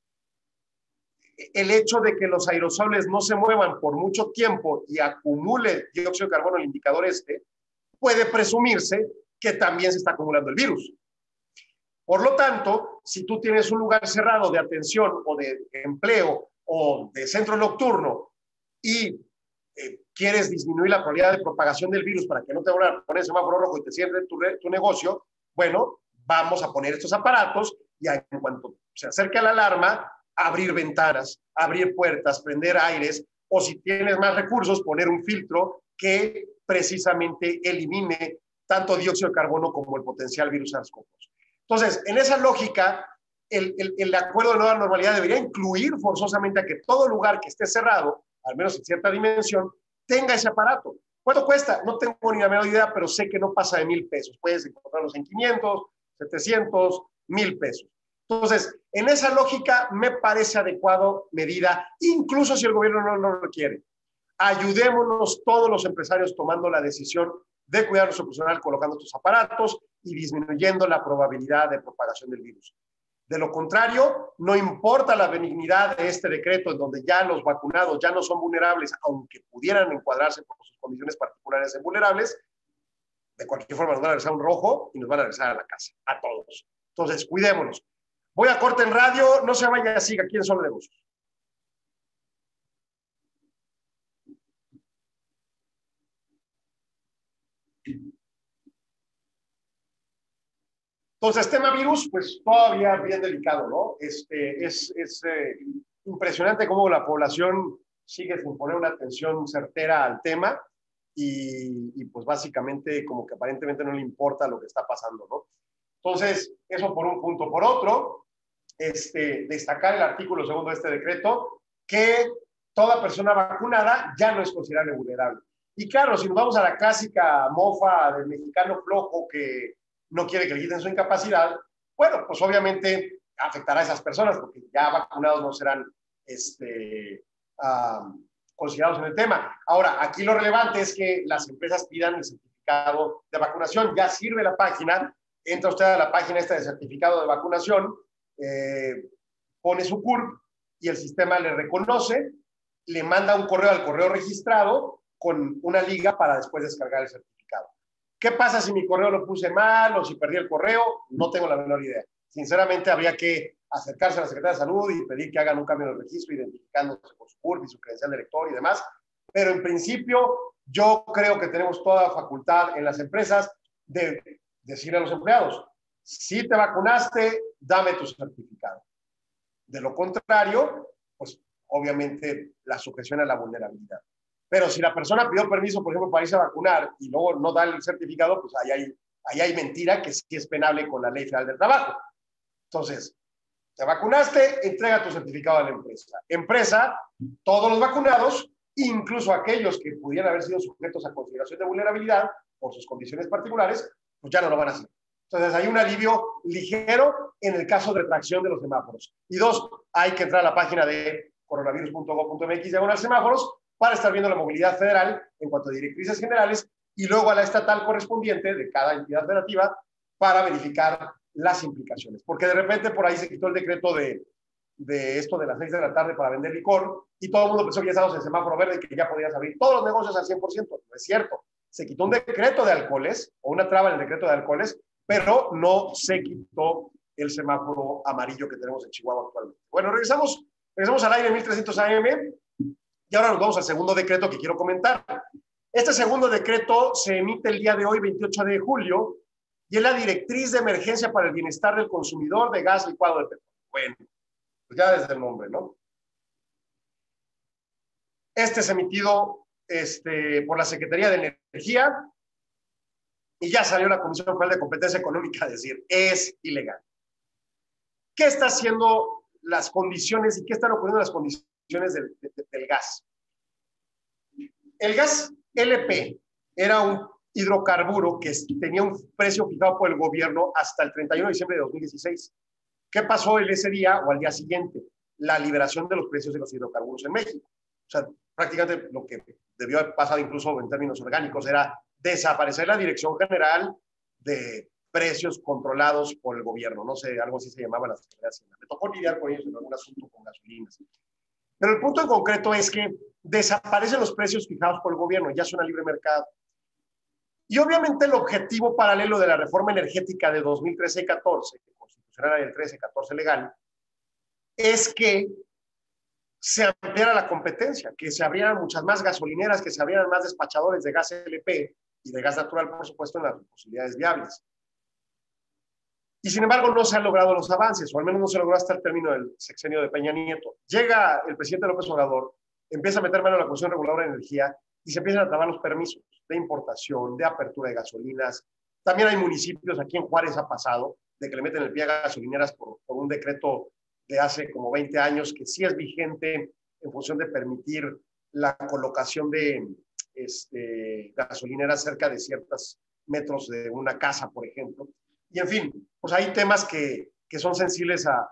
[SPEAKER 3] el hecho de que los aerosoles no se muevan por mucho tiempo y acumule dióxido de carbono, el indicador este, puede presumirse que también se está acumulando el virus. Por lo tanto, si tú tienes un lugar cerrado de atención o de empleo o de centro nocturno y eh, quieres disminuir la probabilidad de propagación del virus para que no te vuelvan a poner semáforo rojo y te cierre tu, tu negocio, bueno, vamos a poner estos aparatos y en cuanto se acerque la alarma, abrir ventanas, abrir puertas, prender aires, o si tienes más recursos, poner un filtro que precisamente elimine tanto dióxido de carbono como el potencial virus SARS CoV dos. Entonces, en esa lógica, el, el, el acuerdo de nueva normalidad debería incluir forzosamente a que todo lugar que esté cerrado, al menos en cierta dimensión, tenga ese aparato. ¿Cuánto cuesta? No tengo ni la menor idea, pero sé que no pasa de mil pesos. Puedes encontrarlos en quinientos, setecientos, mil pesos. Entonces, en esa lógica me parece adecuado medida, incluso si el gobierno no lo requiere. Ayudémonos todos los empresarios tomando la decisión de cuidar a nuestro personal colocando estos aparatos y disminuyendo la probabilidad de propagación del virus. De lo contrario, no importa la benignidad de este decreto en donde ya los vacunados ya no son vulnerables, aunque pudieran encuadrarse por sus condiciones particulares en vulnerables, de cualquier forma nos van a regresar un rojo y nos van a regresar a la casa, a todos. Entonces, cuidémonos. Voy a corte en radio, no se vaya, siga aquí en Solo Negocios. Entonces, tema virus, pues todavía bien delicado, ¿no? Este, es es eh, impresionante cómo la población sigue sin poner una atención certera al tema y, y pues básicamente como que aparentemente no le importa lo que está pasando, ¿no? Entonces, eso por un punto. Por otro, este, destacar el artículo segundo de este decreto, que toda persona vacunada ya no es considerable vulnerable. Y claro, si nos vamos a la clásica mofa del mexicano flojo que no quiere que le quiten su incapacidad, bueno, pues obviamente afectará a esas personas porque ya vacunados no serán este, um, considerados en el tema. Ahora, aquí lo relevante es que las empresas pidan el certificado de vacunación. Ya sirve la página, entra usted a la página esta de certificado de vacunación, eh, pone su C U R P y el sistema le reconoce, le manda un correo al correo registrado con una liga para después descargar el certificado. ¿Qué pasa si mi correo lo puse mal o si perdí el correo? No tengo la menor idea. Sinceramente, habría que acercarse a la Secretaría de Salud y pedir que hagan un cambio en el registro, identificándose con su C U R P y su credencial de lector y demás. Pero en principio, yo creo que tenemos toda facultad en las empresas de decirle a los empleados, Si te vacunaste, dame tu certificado. De lo contrario, pues obviamente la sujeción a la vulnerabilidad. Pero si la persona pidió permiso, por ejemplo, para irse a vacunar y luego no da el certificado, pues ahí hay, ahí hay mentira que sí es penable con la Ley Federal del Trabajo. Entonces, te vacunaste, entrega tu certificado a la empresa. Empresa, todos los vacunados, incluso aquellos que pudieran haber sido sujetos a consideración de vulnerabilidad por sus condiciones particulares, pues ya no lo van a hacer. Entonces, hay un alivio ligero en el caso de retracción de los semáforos. Y dos, hay que entrar a la página de coronavirus punto gob punto mx diagonal semáforos para estar viendo la movilidad federal en cuanto a directrices generales y luego a la estatal correspondiente de cada entidad federativa para verificar las implicaciones. Porque de repente por ahí se quitó el decreto de, de esto de las seis de la tarde para vender licor y todo el mundo pensó que ya estábamos en semáforo verde y que ya podías abrir todos los negocios al cien por ciento. No es cierto. Se quitó un decreto de alcoholes o una traba en el decreto de alcoholes, pero no se quitó el semáforo amarillo que tenemos en Chihuahua actualmente. Bueno, regresamos, regresamos al aire mil trescientos A M y ahora nos vamos al segundo decreto que quiero comentar. Este segundo decreto se emite el día de hoy, veintiocho de julio, y es la directriz de emergencia para el bienestar del consumidor de gas licuado de petróleo. Bueno, pues ya desde el nombre, ¿no? Este es emitido este, por la Secretaría de Energía y ya salió la Comisión Federal de Competencia Económica a decir, es ilegal. ¿Qué está haciendo las condiciones y qué están ocurriendo las condiciones del, del, del gas? El gas L P era un hidrocarburo que tenía un precio fijado por el gobierno hasta el treinta y uno de diciembre de dos mil dieciséis. ¿Qué pasó en ese día o al día siguiente? La liberación de los precios de los hidrocarburos en México. O sea, prácticamente lo que debió haber pasado incluso en términos orgánicos era desaparecer la Dirección General de Precios Controlados por el Gobierno. No sé, algo así se llamaba la Secretaría de Hacienda. Me tocó lidiar con ellos en algún asunto con gasolinas. Pero el punto en concreto es que desaparecen los precios fijados por el gobierno, ya es una libre mercado. Y obviamente el objetivo paralelo de la reforma energética de dos mil trece y catorce, que constitucional del trece catorce legal, es que se ampliara la competencia, que se abrieran muchas más gasolineras, que se abrieran más despachadores de gas L P y de gas natural, por supuesto, en las posibilidades viables. Y sin embargo no se han logrado los avances, o al menos no se logró hasta el término del sexenio de Peña Nieto. Llega el presidente López Obrador, empieza a meter mano en la Comisión Reguladora de Energía y se empiezan a trabar los permisos de importación, de apertura de gasolinas. También hay municipios, aquí en Juárez ha pasado, de que le meten el pie a gasolineras por, por un decreto de hace como veinte años que sí es vigente en función de permitir la colocación de este, gasolineras cerca de ciertos metros de una casa, por ejemplo. Y en fin, pues hay temas que, que son sensibles a,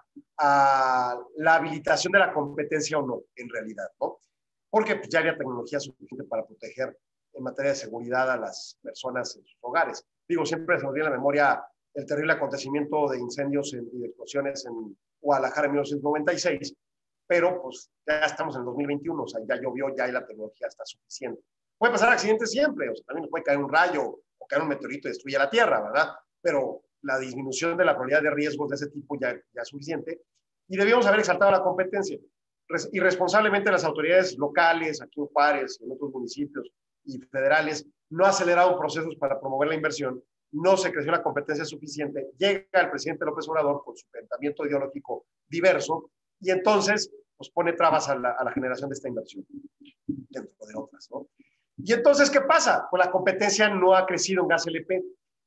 [SPEAKER 3] a la habilitación de la competencia o no, en realidad, ¿no? Porque pues, ya había tecnología suficiente para proteger en materia de seguridad a las personas en sus hogares. Digo, siempre se nos viene a la memoria el terrible acontecimiento de incendios en, y de explosiones en Guadalajara en mil novecientos noventa y seis, pero pues ya estamos en el dos mil veintiuno, o sea, ya llovió, ya la tecnología está suficiente. Puede pasar accidentes siempre, o sea, también nos puede caer un rayo o caer un meteorito y destruye la Tierra, ¿verdad? Pero la disminución de la probabilidad de riesgos de ese tipo ya, ya es suficiente. Y debíamos haber exaltado la competencia. Irresponsablemente las autoridades locales, aquí en Juárez, en otros municipios y federales, no aceleraron procesos para promover la inversión, no se creció la competencia suficiente, llega el presidente López Obrador con su pensamiento ideológico diverso y entonces pues, pone trabas a la, a la generación de esta inversión, dentro de otras, ¿no? Y entonces, ¿qué pasa? Pues la competencia no ha crecido en gas L P.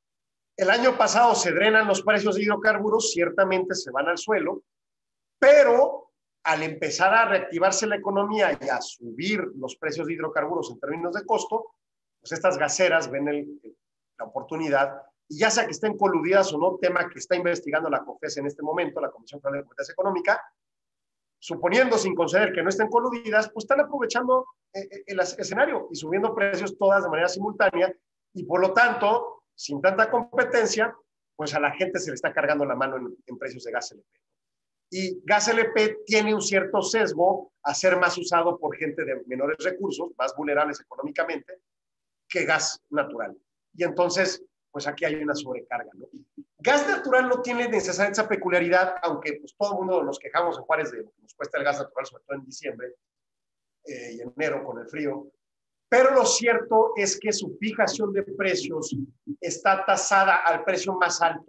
[SPEAKER 3] El año pasado se drenan los precios de hidrocarburos, ciertamente se van al suelo, pero al empezar a reactivarse la economía y a subir los precios de hidrocarburos en términos de costo, pues estas gaseras ven el, la oportunidad, y ya sea que estén coludidas o no, tema que está investigando la COFES en este momento, la Comisión Federal de Competencia Económica, suponiendo sin conceder que no estén coludidas, pues están aprovechando el, el escenario y subiendo precios todas de manera simultánea, y por lo tanto, sin tanta competencia, pues a la gente se le está cargando la mano en, en precios de gas L P. Y gas L P tiene un cierto sesgo a ser más usado por gente de menores recursos, más vulnerables económicamente, que gas natural. Y entonces, pues aquí hay una sobrecarga, ¿no? Gas natural no tiene necesariamente esa peculiaridad, aunque pues todo el mundo nos quejamos en Juárez de lo que nos cuesta el gas natural, sobre todo en diciembre eh, y enero con el frío. Pero lo cierto es que su fijación de precios está tasada al precio más alto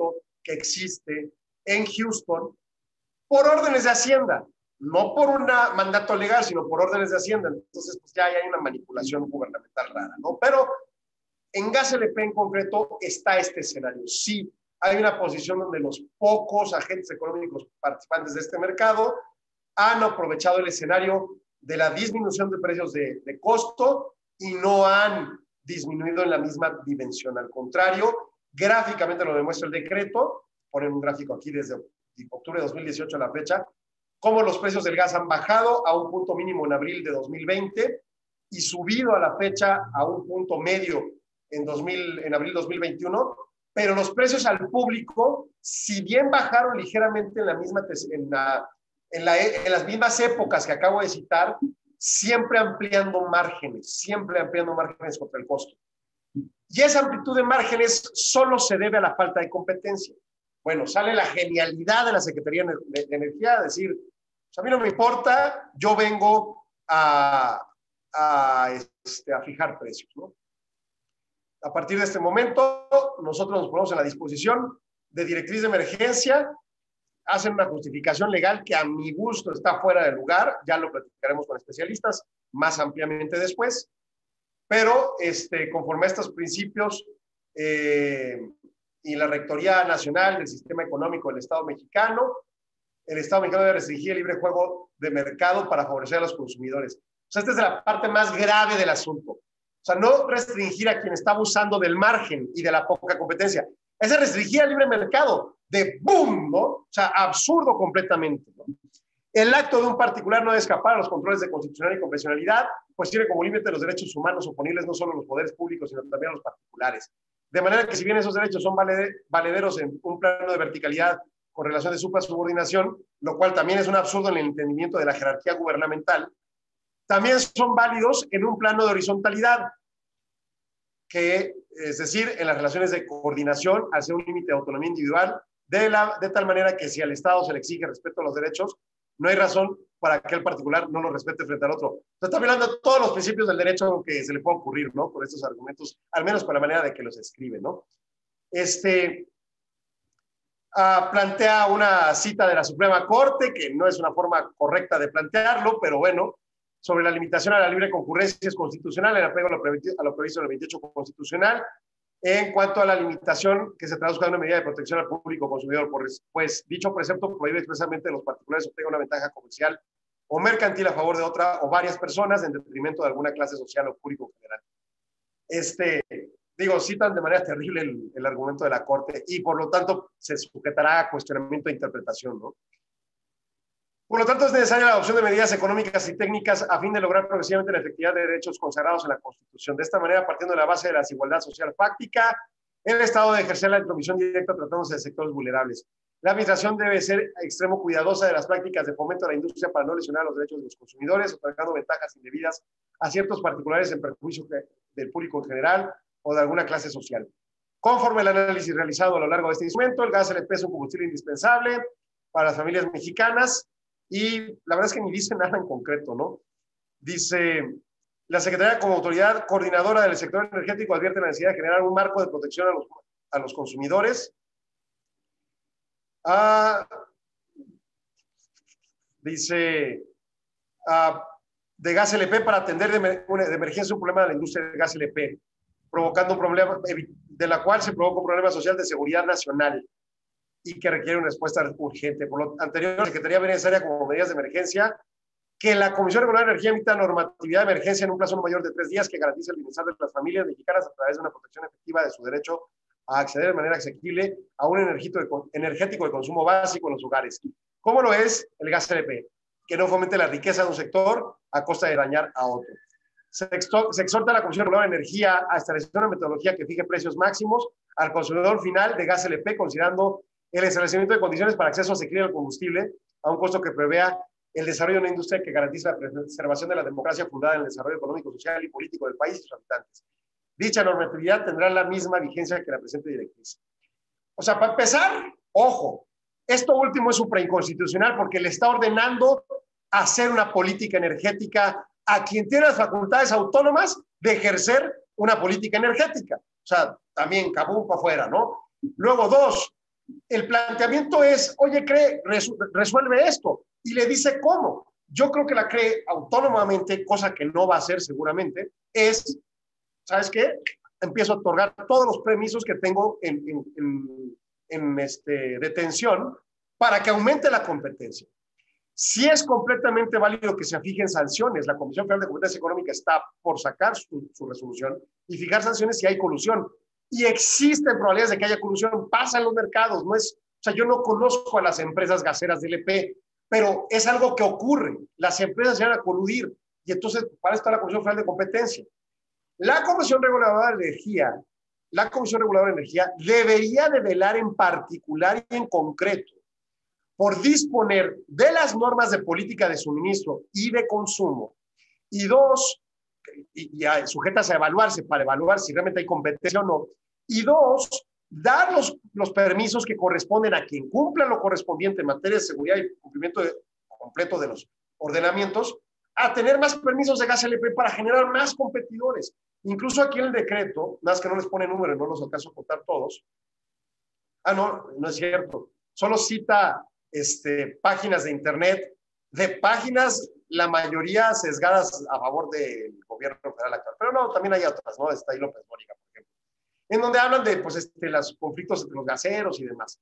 [SPEAKER 3] que existe en Houston por órdenes de Hacienda, no por un mandato legal, sino por órdenes de Hacienda. Entonces, pues ya hay una manipulación gubernamental rara, ¿no? Pero en Gas L P en concreto está este escenario. Sí, hay una posición donde los pocos agentes económicos participantes de este mercado han aprovechado el escenario de la disminución de precios de, de costo y no han disminuido en la misma dimensión. Al contrario, gráficamente lo demuestra el decreto, ponen un gráfico aquí desde octubre de dos mil dieciocho a la fecha, cómo los precios del gas han bajado a un punto mínimo en abril de dos mil veinte y subido a la fecha a un punto medio en, dos mil, en abril de dos mil veintiuno, pero los precios al público, si bien bajaron ligeramente en, la misma, en, la, en, la, en las mismas épocas que acabo de citar, siempre ampliando márgenes, siempre ampliando márgenes contra el costo. Y esa amplitud de márgenes solo se debe a la falta de competencia. Bueno, sale la genialidad de la Secretaría de Energía a decir, pues a mí no me importa, yo vengo a, a, este, a fijar precios, ¿no? A partir de este momento, nosotros nos ponemos en la disposición de directriz de emergencia, hacen una justificación legal que a mi gusto está fuera de lugar, ya lo platicaremos con especialistas más ampliamente después, pero este, conforme a estos principios eh, y la Rectoría Nacional del Sistema Económico del Estado mexicano, el Estado mexicano debe restringir el libre juego de mercado para favorecer a los consumidores. O sea, esta es la parte más grave del asunto. O sea, no restringir a quien está abusando del margen y de la poca competencia. Es restringir el libre mercado de boom, ¿no? O sea, absurdo completamente, ¿no? El acto de un particular no debe escapar a los controles de constitucionalidad y convencionalidad, pues tiene como límite los derechos humanos oponibles no solo a los poderes públicos, sino también a los particulares. De manera que si bien esos derechos son valederos en un plano de verticalidad con relación de suprasubordinación, lo cual también es un absurdo en el entendimiento de la jerarquía gubernamental, también son válidos en un plano de horizontalidad, que es decir, en las relaciones de coordinación, al ser un límite de autonomía individual, de, la, de tal manera que si al Estado se le exige respeto a los derechos, no hay razón para que el particular no lo respete frente al otro. Entonces, está hablando de todos los principios del derecho que se le puede ocurrir, ¿no? Con estos argumentos, al menos con la manera de que los escribe, ¿no? Este, uh, plantea una cita de la Suprema Corte, que no es una forma correcta de plantearlo, pero bueno, sobre la limitación a la libre concurrencia es constitucional, en apego a lo, a lo previsto en el veintiocho constitucional, en cuanto a la limitación que se traduzca en una medida de protección al público consumidor, pues dicho precepto prohíbe expresamente a los particulares obtengan una ventaja comercial o mercantil a favor de otra o varias personas en detrimento de alguna clase social o público en general. Este, digo, citan de manera terrible el, el argumento de la Corte y por lo tanto se sujetará a cuestionamiento de interpretación, ¿no? Por lo tanto, es necesaria la adopción de medidas económicas y técnicas a fin de lograr progresivamente la efectividad de derechos consagrados en la Constitución. De esta manera, partiendo de la base de la desigualdad social fáctica, el Estado debe ejercer la intromisión directa tratándose de sectores vulnerables. La administración debe ser extremo cuidadosa de las prácticas de fomento a la industria para no lesionar los derechos de los consumidores, otorgando ventajas indebidas a ciertos particulares en perjuicio del público en general o de alguna clase social. Conforme al análisis realizado a lo largo de este instrumento, el gas L P es un combustible indispensable para las familias mexicanas. Y la verdad es que ni dice nada en concreto, ¿no? Dice, la Secretaría como autoridad coordinadora del sector energético advierte la necesidad de generar un marco de protección a los, a los consumidores. Ah, dice, ah, de gas L P para atender de, de emergencia un problema de la industria de gas L P, provocando un problema, de la cual se provoca un problema social de seguridad nacional y que requiere una respuesta urgente. Por lo anterior, la Secretaría ve necesaria como medidas de emergencia que la Comisión Regular de Energía emita normatividad de emergencia en un plazo no mayor de tres días que garantice el bienestar de las familias mexicanas a través de una protección efectiva de su derecho a acceder de manera asequible a un energético de consumo básico en los hogares. ¿Cómo lo es el gas L P? Que no fomente la riqueza de un sector a costa de dañar a otro. Se, se exhorta a la Comisión Regular de Energía a establecer una metodología que fije precios máximos al consumidor final de gas L P, considerando el establecimiento de condiciones para acceso asequible al combustible a un costo que prevea el desarrollo de una industria que garantice la preservación de la democracia fundada en el desarrollo económico, social y político del país y sus habitantes. Dicha normatividad tendrá la misma vigencia que la presente directriz. O sea, para empezar, ojo, esto último es suprainconstitucional porque le está ordenando hacer una política energética a quien tiene las facultades autónomas de ejercer una política energética. O sea, también cabum para afuera, ¿no? Luego, dos, el planteamiento es, oye, CRE, resuelve esto, y le dice cómo. Yo creo que la CRE autónomamente, cosa que no va a hacer seguramente, es, ¿sabes qué? Empiezo a otorgar todos los permisos que tengo en, en, en, en este, detención para que aumente la competencia. Si es completamente válido que se fijen sanciones, la Comisión Federal de Competencia Económica está por sacar su, su resolución y fijar sanciones si hay colusión. Y existen probabilidades de que haya colusión, pasa en los mercados, no es, o sea, yo no conozco a las empresas gaseras de L P, pero es algo que ocurre, las empresas llegan a coludir, y entonces para esto está la Comisión Federal de Competencia. La Comisión Reguladora de Energía, la Comisión Reguladora de Energía debería de velar en particular y en concreto por disponer de las normas de política de suministro y de consumo, y dos, y, y sujetas a evaluarse para evaluar si realmente hay competencia o no, y dos, dar los, los permisos que corresponden a quien cumpla lo correspondiente en materia de seguridad y cumplimiento de, completo de los ordenamientos, a tener más permisos de gas L P para generar más competidores. Incluso aquí en el decreto, nada más que no les pone números, no los alcanzo a contar todos. Ah, no, no es cierto. Solo cita este, páginas de internet, de páginas, la mayoría sesgadas a favor del gobierno federal actual. Pero no, también hay otras, ¿no? Está ahí López Dóriga, por ejemplo, en donde hablan de pues, este, los conflictos entre los gaseros y demás.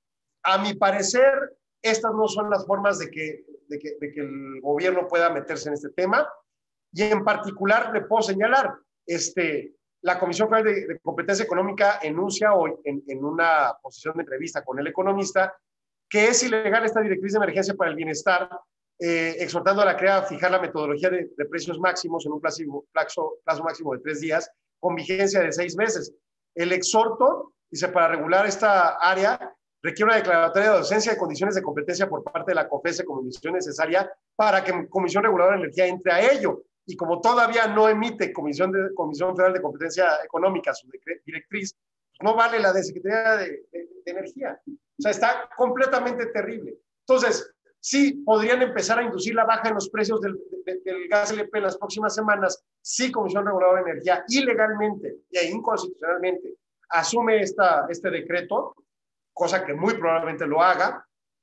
[SPEAKER 3] A mi parecer, estas no son las formas de que, de que, de que el gobierno pueda meterse en este tema, y en particular le puedo señalar, este, la Comisión Federal de, de Competencia Económica enuncia hoy en, en una posición de entrevista con el economista que es ilegal esta directriz de emergencia para el bienestar, eh, exhortando a la CRE a fijar la metodología de, de precios máximos en un plazo, plazo, plazo máximo de tres días con vigencia de seis meses. El exhorto, dice, para regular esta área requiere una declaratoria de ausencia de condiciones de competencia por parte de la COFESE como condición necesaria para que Comisión Reguladora de Energía entre a ello. Y como todavía no emite Comisión, de, Comisión Federal de Competencia Económica su directriz, pues no vale la de Secretaría de, de, de Energía. O sea, está completamente terrible. Entonces, sí, podrían empezar a inducir la baja en los precios del, de, del gas L P en las próximas semanas, si Comisión Reguladora de Energía ilegalmente e inconstitucionalmente asume esta, este decreto, cosa que muy probablemente lo haga,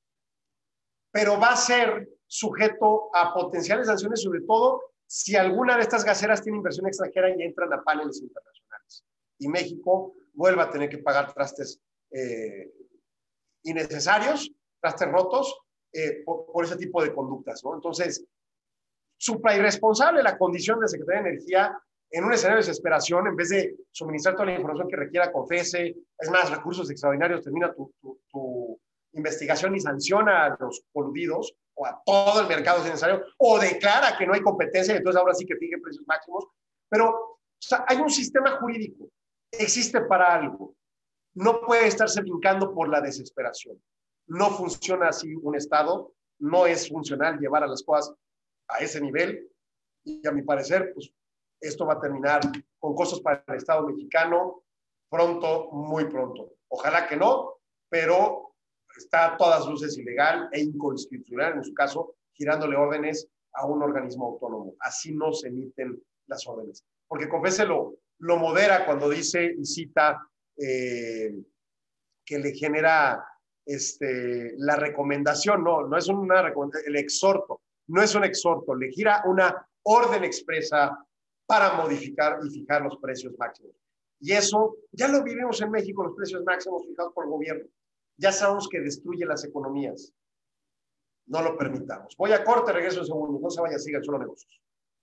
[SPEAKER 3] pero va a ser sujeto a potenciales sanciones, sobre todo si alguna de estas gaseras tiene inversión extranjera y entran a paneles internacionales. Y México vuelva a tener que pagar trastes eh, innecesarios, trastes rotos, eh, por, por ese tipo de conductas, ¿no? Entonces, supra irresponsable la condición de Secretaría de Energía en un escenario de desesperación, en vez de suministrar toda la información que requiera COFESE, es más, recursos extraordinarios, termina tu, tu, tu investigación y sanciona a los coludidos o a todo el mercado si es necesario, o declara que no hay competencia y entonces ahora sí que fije precios máximos. Pero o sea, hay un sistema jurídico, existe para algo, no puede estarse brincando por la desesperación. No funciona así un Estado, no es funcional llevar a las cosas a ese nivel, y a mi parecer, pues esto va a terminar con costos para el Estado mexicano pronto, muy pronto. Ojalá que no, pero está a todas luces ilegal e inconstitucional, en su caso, girándole órdenes a un organismo autónomo. Así no se emiten las órdenes. Porque COFESE lo, lo modera cuando dice y cita eh, que le genera este, la recomendación, no, no es una recomendación, el exhorto, no es un exhorto, le gira una orden expresa para modificar y fijar los precios máximos. Y eso ya lo vivimos en México, los precios máximos fijados por el gobierno. Ya sabemos que destruye las economías. No lo permitamos. Voy a corte, regreso en segundos. No se vaya, siga el Solo Negocios.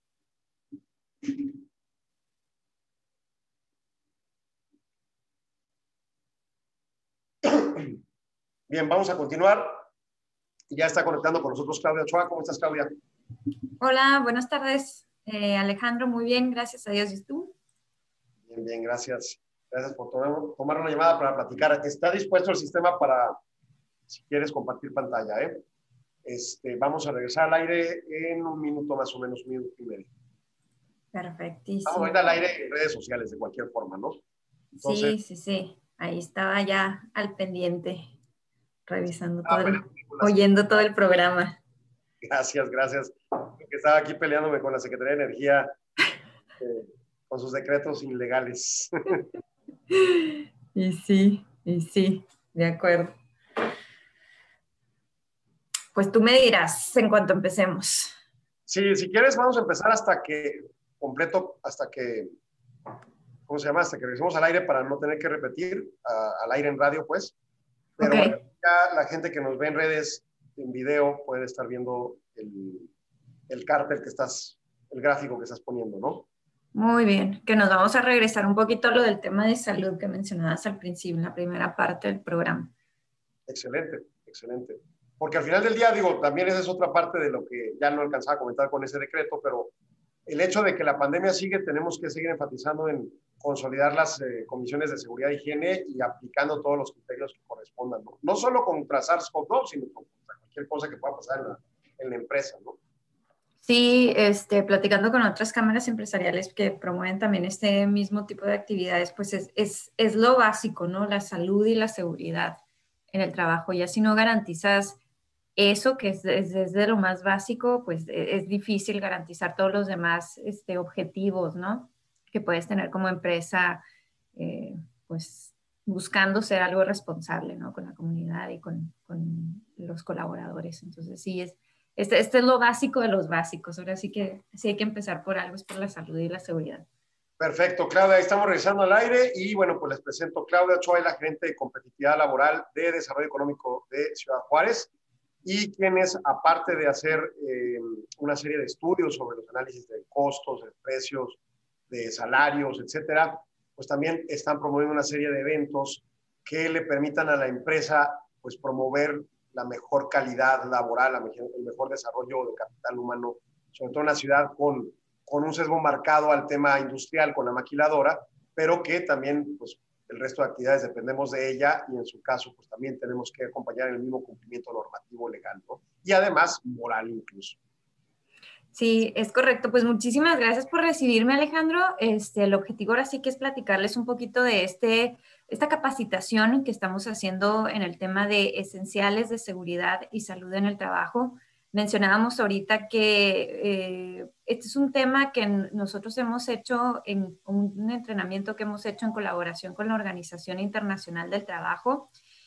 [SPEAKER 3] Bien, vamos a continuar. Ya está conectando con nosotros Claudia Ochoa. ¿Cómo estás, Claudia?
[SPEAKER 4] Hola, buenas tardes, eh, Alejandro. Muy bien, gracias a Dios. ¿Y tú?
[SPEAKER 3] Bien, bien, gracias. Gracias por tomar, tomar una llamada para platicar. Está dispuesto el sistema para, si quieres, compartir pantalla, ¿eh? Este, vamos a regresar al aire en un minuto más o menos, un minuto y medio.
[SPEAKER 4] Perfectísimo.
[SPEAKER 3] Vamos a ir al aire en redes sociales de cualquier forma, ¿no?
[SPEAKER 4] Entonces, sí, sí, sí. Ahí estaba ya al pendiente, revisando
[SPEAKER 3] ah,
[SPEAKER 4] todo,
[SPEAKER 3] bueno,
[SPEAKER 4] el, oyendo todo el programa.
[SPEAKER 3] Gracias, gracias. Porque estaba aquí peleándome con la Secretaría de Energía, eh, con sus decretos ilegales.
[SPEAKER 4] Y sí, y sí. De acuerdo. Pues tú me dirás en cuanto empecemos.
[SPEAKER 3] Sí, si quieres, vamos a empezar hasta que, completo, hasta que, ¿cómo se llama? Hasta que regresemos al aire para no tener que repetir, a, al aire en radio, pues. Pero
[SPEAKER 4] Okay.
[SPEAKER 3] bueno, ya la gente que nos ve en redes, en video, puede estar viendo el, el cartel que estás, el gráfico que estás poniendo, ¿no?
[SPEAKER 4] Muy bien, que nos vamos a regresar un poquito a lo del tema de salud que mencionabas al principio, en la primera parte del programa.
[SPEAKER 3] Excelente, excelente. Porque al final del día, digo, también esa es otra parte de lo que ya no alcanzaba a comentar con ese decreto, pero el hecho de que la pandemia sigue, tenemos que seguir enfatizando en consolidar las eh, comisiones de seguridad e higiene y aplicando todos los criterios que correspondan, ¿no? No solo contra SARS-CoV dos, sino contra cualquier cosa que pueda pasar en la, en la empresa, ¿no?
[SPEAKER 4] Sí, este, platicando con otras cámaras empresariales que promueven también este mismo tipo de actividades, pues es, es, es lo básico, ¿no? La salud y la seguridad en el trabajo. Ya si no garantizas eso, que es, es, es de lo más básico, pues es, es difícil garantizar todos los demás este, objetivos, ¿no? Que puedes tener como empresa, eh, pues buscando ser algo responsable, ¿no? Con la comunidad y con, con los colaboradores. Entonces, sí, es, este, este es lo básico de los básicos. Ahora sí que sí hay que empezar por algo, es por la salud y la seguridad.
[SPEAKER 3] Perfecto, Claudia, ahí estamos regresando al aire y bueno, pues les presento Claudia Ochoa, la gerente de competitividad laboral de Desarrollo Económico de Ciudad Juárez, y quienes, aparte de hacer eh, una serie de estudios sobre los análisis de costos, de precios, de salarios, etcétera, pues también están promoviendo una serie de eventos que le permitan a la empresa pues promover la mejor calidad laboral, el mejor desarrollo de capital humano, sobre todo en una ciudad con, con un sesgo marcado al tema industrial con la maquiladora, pero que también pues el resto de actividades dependemos de ella y en su caso pues también tenemos que acompañar el mismo cumplimiento normativo legal, ¿no? Y además moral incluso.
[SPEAKER 4] Sí, es correcto. Pues muchísimas gracias por recibirme, Alejandro. Este, el objetivo ahora sí que es platicarles un poquito de este, esta capacitación que estamos haciendo en el tema de esenciales de seguridad y salud en el trabajo. Mencionábamos ahorita que eh, este es un tema que nosotros hemos hecho en un entrenamiento que hemos hecho en colaboración con la Organización Internacional del Trabajo.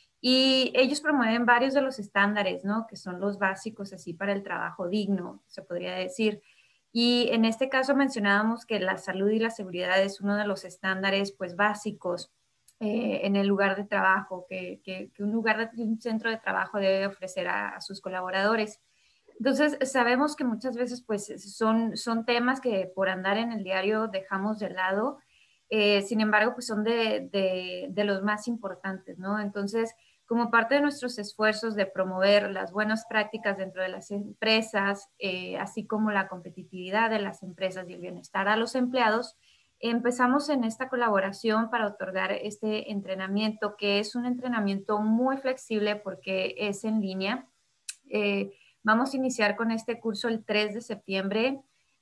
[SPEAKER 4] Y ellos promueven varios de los estándares, ¿no? Que son los básicos así para el trabajo digno, se podría decir. Y en este caso mencionábamos que la salud y la seguridad es uno de los estándares pues básicos eh, en el lugar de trabajo, que, que, que un lugar, de, un centro de trabajo debe ofrecer a, a sus colaboradores. Entonces, sabemos que muchas veces pues son, son temas que por andar en el diario dejamos de lado, eh, sin embargo, pues son de, de, de los más importantes, ¿no? Entonces, como parte de nuestros esfuerzos de promover las buenas prácticas dentro de las empresas, eh, así como la competitividad de las empresas y el bienestar a los empleados, empezamos en esta colaboración para otorgar este entrenamiento, que es un entrenamiento muy flexible porque es en línea. Eh, vamos a iniciar con este curso el tres de septiembre.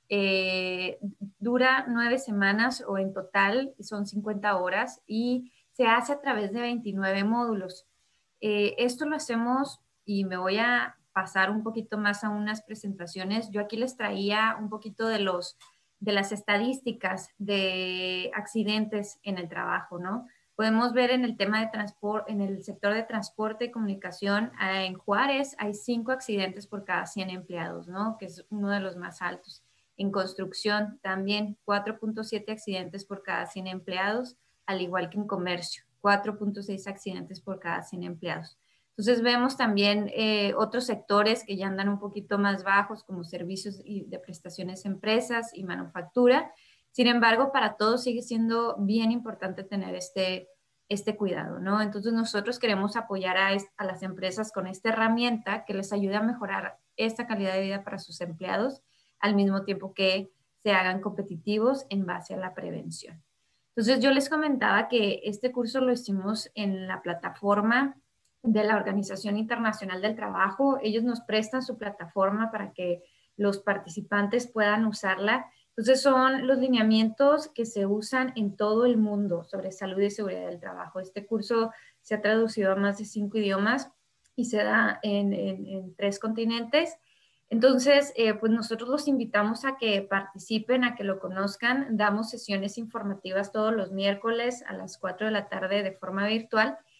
[SPEAKER 4] Eh, dura nueve semanas o en total son cincuenta horas y se hace a través de veintinueve módulos. Eh, esto lo hacemos y me voy a pasar un poquito más a unas presentaciones. Yo aquí les traía un poquito de, los, de las estadísticas de accidentes en el trabajo, ¿no? Podemos ver en el tema de transporte, en el sector de transporte y comunicación, eh, en Juárez hay cinco accidentes por cada cien empleados, ¿no? Que es uno de los más altos. En construcción también cuatro punto siete accidentes por cada cien empleados, al igual que en comercio, cuatro punto seis accidentes por cada cien empleados. Entonces vemos también eh, otros sectores que ya andan un poquito más bajos, como servicios de prestaciones a empresas y manufactura. Sin embargo, para todos sigue siendo bien importante tener este, este cuidado, ¿no? Entonces nosotros queremos apoyar a, a las empresas con esta herramienta que les ayude a mejorar esta calidad de vida para sus empleados, al mismo tiempo que se hagan competitivos en base a la prevención. Entonces yo les comentaba que este curso lo hicimos en la plataforma de la Organización Internacional del Trabajo. Ellos nos prestan su plataforma para que los participantes puedan usarla. Entonces son los lineamientos que se usan en todo el mundo sobre salud y seguridad del trabajo. Este curso se ha traducido a más de cinco idiomas y se da en, en, en tres continentes. Entonces, eh, pues nosotros los invitamos a que participen, a que lo conozcan. Damos sesiones informativas todos los miércoles a las cuatro de la tarde de forma virtual.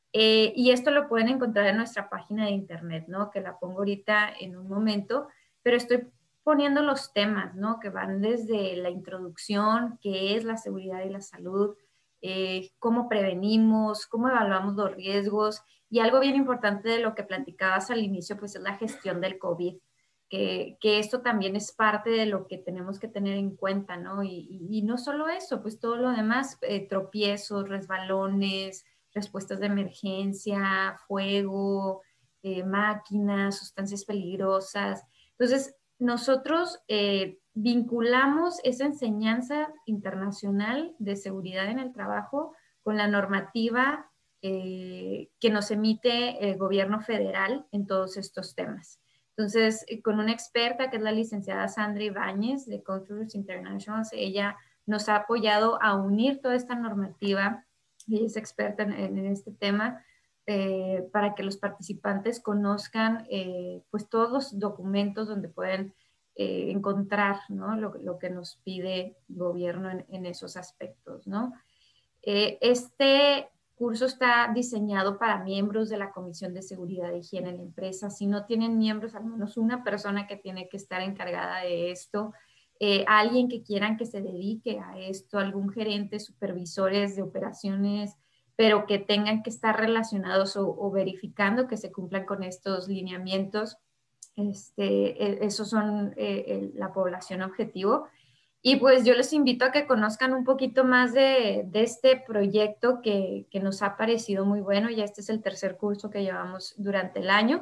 [SPEAKER 4] Eh, y esto lo pueden encontrar en nuestra página de internet, ¿no? Que la pongo ahorita en un momento, pero estoy poniendo los temas, ¿no? Que van desde la introducción, qué es la seguridad y la salud, eh, cómo prevenimos, cómo evaluamos los riesgos, y algo bien importante de lo que platicabas al inicio, pues es la gestión del COVID, que, que esto también es parte de lo que tenemos que tener en cuenta, ¿no? Y, y, y no solo eso, pues todo lo demás, eh, tropiezos, resbalones, respuestas de emergencia, fuego, eh, máquinas, sustancias peligrosas. Entonces, nosotros eh, vinculamos esa enseñanza internacional de seguridad en el trabajo con la normativa eh, que nos emite el gobierno federal en todos estos temas. Entonces, eh, con una experta que es la licenciada Sandra Ibáñez de Controllers International, ella nos ha apoyado a unir toda esta normativa y es experta en, en este tema, eh, para que los participantes conozcan eh, pues todos los documentos donde pueden eh, encontrar, ¿no? lo, lo que nos pide el gobierno en, en esos aspectos, ¿no? Eh, este curso está diseñado para miembros de la Comisión de Seguridad e Higiene en la empresa. Si no tienen miembros, al menos una persona que tiene que estar encargada de esto, eh, alguien que quieran que se dedique a esto, algún gerente, supervisores de operaciones, pero que tengan que estar relacionados o, o verificando que se cumplan con estos lineamientos. Este, esos son eh, el, la población objetivo. Y pues yo les invito a que conozcan un poquito más de, de este proyecto que, que nos ha parecido muy bueno. Ya este es el tercer curso que llevamos durante el año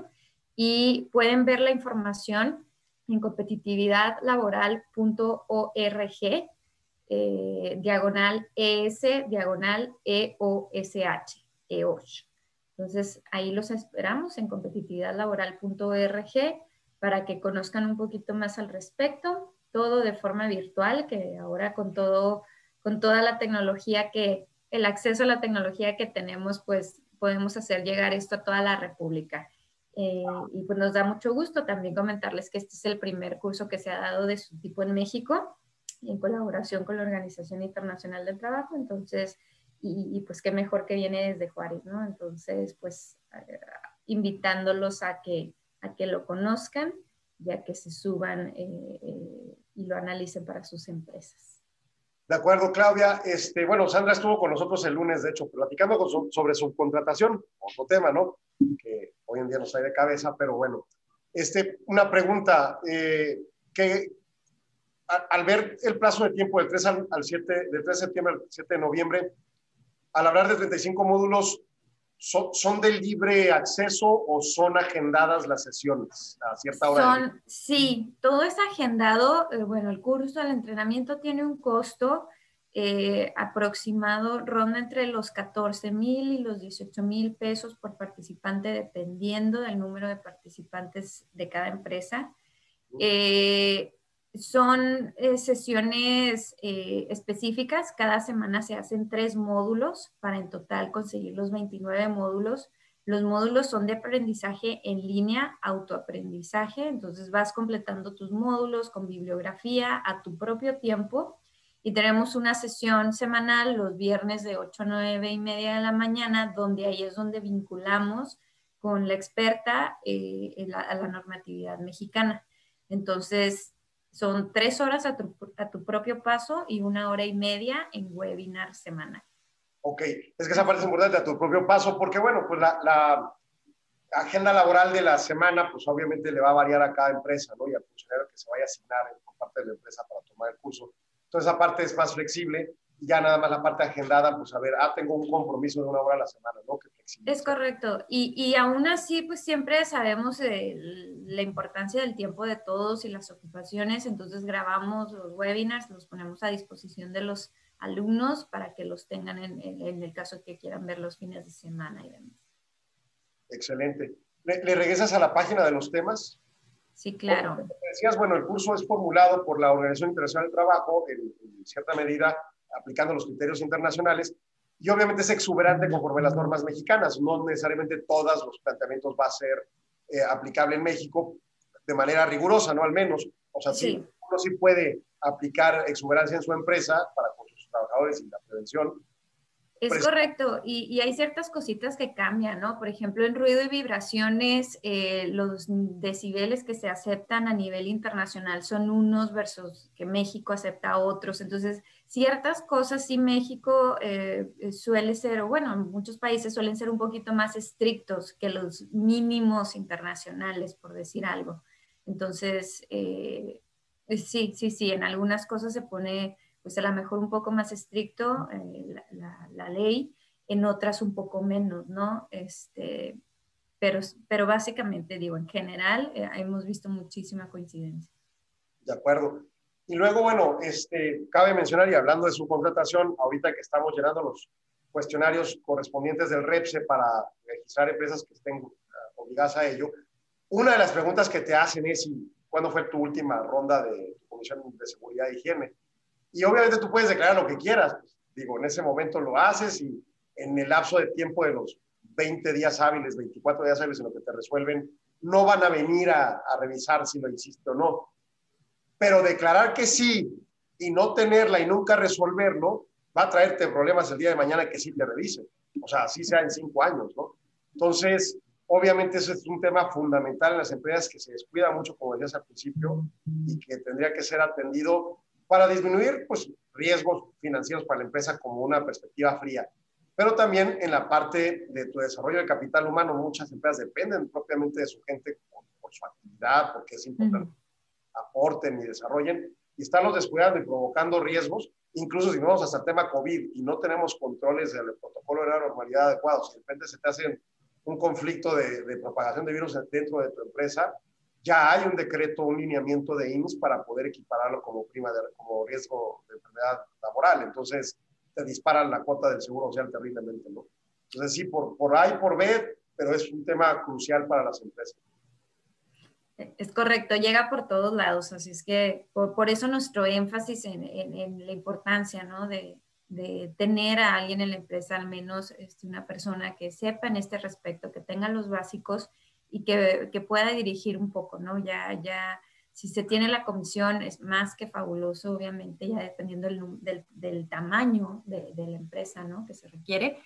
[SPEAKER 4] y pueden ver la información en competitividad laboral punto org, eh, diagonal ES, diagonal EOSH, EOSH. Entonces ahí los esperamos en competitividad laboral punto org para que conozcan un poquito más al respecto. Todo de forma virtual, que ahora con todo, con toda la tecnología que, el acceso a la tecnología que tenemos, pues podemos hacer llegar esto a toda la República. Eh, y pues nos da mucho gusto también comentarles que este es el primer curso que se ha dado de su tipo en México, en colaboración con la Organización Internacional del Trabajo. Entonces, y, y pues qué mejor que viene desde Juárez, ¿no? Entonces, pues eh, invitándolos a que, a que lo conozcan, ya que se suban eh, eh, y lo analicen para sus empresas.
[SPEAKER 3] De acuerdo, Claudia. Este, bueno, Sandra estuvo con nosotros el lunes, de hecho, platicando con su, sobre subcontratación, otro tema, ¿no? Que hoy en día nos trae de cabeza, pero bueno. Este, una pregunta, eh, que a, al ver el plazo de tiempo del tres al, al siete, del tres de septiembre al siete de noviembre, al hablar de treinta y cinco módulos, ¿Son, ¿son de libre acceso o son agendadas las sesiones a cierta hora?
[SPEAKER 4] Son, sí, todo es agendado. Eh, bueno, el curso, el entrenamiento tiene un costo eh, aproximado, ronda entre los catorce mil y los dieciocho mil pesos por participante, dependiendo del número de participantes de cada empresa. Eh, son eh, sesiones eh, específicas. Cada semana se hacen tres módulos para en total conseguir los veintinueve módulos. Los módulos son de aprendizaje en línea, autoaprendizaje. Entonces vas completando tus módulos con bibliografía a tu propio tiempo. Y tenemos una sesión semanal los viernes de ocho a nueve y media de la mañana, donde ahí es donde vinculamos con la experta eh, en la, a la normatividad mexicana. Entonces, son tres horas a tu, a tu propio paso y una hora y media en webinar semanal.
[SPEAKER 3] Ok, es que esa parte es importante, a tu propio paso, porque bueno, pues la, la agenda laboral de la semana, pues obviamente le va a variar a cada empresa, ¿no? Y al funcionario que se vaya a asignar por parte de la empresa para tomar el curso. Entonces, esa parte es más flexible. Y ya nada más la parte agendada, pues a ver, ah, tengo un compromiso de una hora a la semana, ¿no? Qué flexible.
[SPEAKER 4] Es correcto. Y, y aún así, pues siempre sabemos eh, la importancia del tiempo de todos y las ocupaciones, entonces grabamos los webinars, los ponemos a disposición de los alumnos para que los tengan en, en, en el caso que quieran ver los fines de semana y demás.
[SPEAKER 3] Excelente. ¿Le, le regresas a la página de los temas?
[SPEAKER 4] Sí, claro.
[SPEAKER 3] Como decías, bueno, el curso es formulado por la Organización Internacional del Trabajo, en, en cierta medida aplicando los criterios internacionales, y obviamente es exuberante conforme a las normas mexicanas. No necesariamente todos los planteamientos va a ser eh, aplicable en México de manera rigurosa, ¿no? Al menos, o sea, sí. Sí, uno sí puede aplicar exuberancia en su empresa para con sus trabajadores y la prevención,
[SPEAKER 4] Es correcto, y, y hay ciertas cositas que cambian, ¿no? Por ejemplo, en ruido y vibraciones, eh, los decibeles que se aceptan a nivel internacional son unos versus que México acepta otros. Entonces, ciertas cosas sí México eh, suele ser, o bueno, en muchos países suelen ser un poquito más estrictos que los mínimos internacionales, por decir algo. Entonces, eh, sí, sí, sí, en algunas cosas se pone pues a lo mejor un poco más estricto eh, la, la, la ley, en otras un poco menos, ¿no? Este, pero, pero básicamente digo, en general eh, hemos visto muchísima coincidencia.
[SPEAKER 3] De acuerdo. Y luego, bueno, este, cabe mencionar, y hablando de su contratación, ahorita que estamos llenando los cuestionarios correspondientes del REPSE para registrar empresas que estén uh, obligadas a ello, una de las preguntas que te hacen es si, ¿cuándo fue tu última ronda de tu Comisión de Seguridad e Higiene? Y obviamente tú puedes declarar lo que quieras. Pues, digo, en ese momento lo haces y en el lapso de tiempo de los veinte días hábiles, veinticuatro días hábiles en lo que te resuelven, no van a venir a, a revisar si lo hiciste o no. Pero declarar que sí y no tenerla y nunca resolverlo va a traerte problemas el día de mañana que sí te revisen. O sea, así sea en cinco años, ¿no? Entonces, obviamente eso es un tema fundamental en las empresas que se descuida mucho, como decías al principio, y que tendría que ser atendido para disminuir pues, riesgos financieros para la empresa como una perspectiva fría. Pero también en la parte de tu desarrollo de capital humano, muchas empresas dependen propiamente de su gente por, por su actividad, porque es importante uh-huh. aporten y desarrollen, y estarlos descuidando y provocando riesgos, incluso si no vamos hasta el tema COVID y no tenemos controles del protocolo de la normalidad adecuados, si de repente se te hace un conflicto de, de propagación de virus dentro de tu empresa, ya hay un decreto, un lineamiento de I M S S para poder equipararlo como prima de, como riesgo de enfermedad laboral. Entonces, te disparan la cuota del seguro social terriblemente, ¿no? Entonces, sí, por, por A y por B, pero es un tema crucial para las empresas.
[SPEAKER 4] Es correcto, llega por todos lados, así es que por, por eso nuestro énfasis en, en, en la importancia, ¿no? de, de tener a alguien en la empresa, al menos este, una persona que sepa en este respecto, que tenga los básicos y que, que pueda dirigir un poco, ¿no? Ya, ya, si se tiene la comisión es más que fabuloso, obviamente, ya dependiendo del, del, del tamaño de, de la empresa, ¿no? Que se requiere,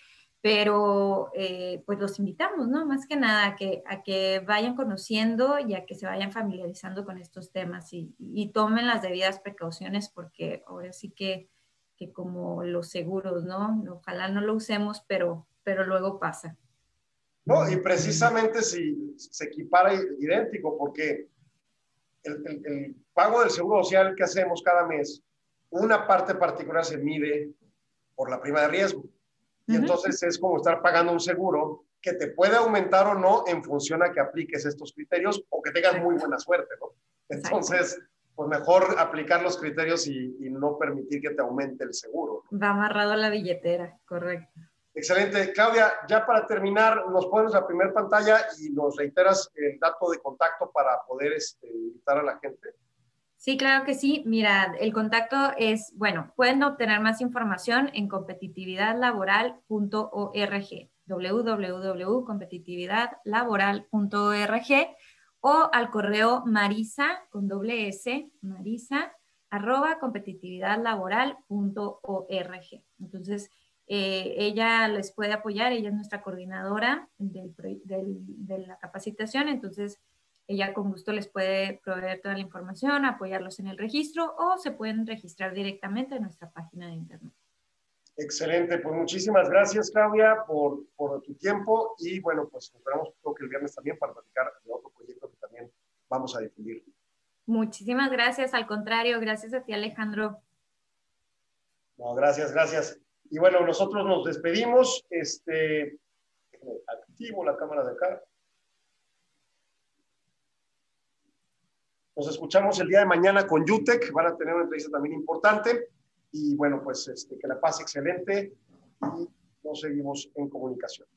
[SPEAKER 4] pero eh, pues los invitamos, ¿no? Más que nada a que, a que vayan conociendo y a que se vayan familiarizando con estos temas y, y tomen las debidas precauciones porque ahora sí que, que como los seguros, ¿no? Ojalá no lo usemos, pero, pero luego pasa.
[SPEAKER 3] No, y precisamente si se equipara idéntico, porque el, el, el pago del seguro social que hacemos cada mes, una parte particular se mide por la prima de riesgo. Y uh-huh. entonces es como estar pagando un seguro que te puede aumentar o no en función a que apliques estos criterios o que tengas muy buena suerte, ¿no? Entonces, Exacto. pues mejor aplicar los criterios y, y no permitir que te aumente el seguro, ¿no?
[SPEAKER 4] Va amarrado a la billetera, correcto.
[SPEAKER 3] Excelente. Claudia, ya para terminar, nos pones la primera pantalla y nos reiteras el dato de contacto para poder este, invitar a la gente.
[SPEAKER 4] Sí, claro que sí. Mira, el contacto es, bueno, pueden obtener más información en competitividad laboral punto org, doble u doble u doble u punto competitividad laboral punto org o al correo marisa, con doble S, marisa, arroba competitividad laboral punto org. Entonces, eh, ella les puede apoyar, ella es nuestra coordinadora del, del, de la capacitación, entonces ella con gusto les puede proveer toda la información, apoyarlos en el registro o se pueden registrar directamente en nuestra página de internet.
[SPEAKER 3] Excelente, pues muchísimas gracias, Claudia, por, por tu tiempo y bueno, pues nos veremos creo que el viernes también para platicar de otro proyecto que también vamos a difundir.
[SPEAKER 4] Muchísimas gracias, al contrario, gracias a ti, Alejandro.
[SPEAKER 3] No, gracias, gracias. Y bueno, nosotros nos despedimos, este, activo la cámara de acá. Nos escuchamos el día de mañana con Yutec, van a tener una entrevista también importante y bueno, pues este, que la pase excelente y nos seguimos en comunicación.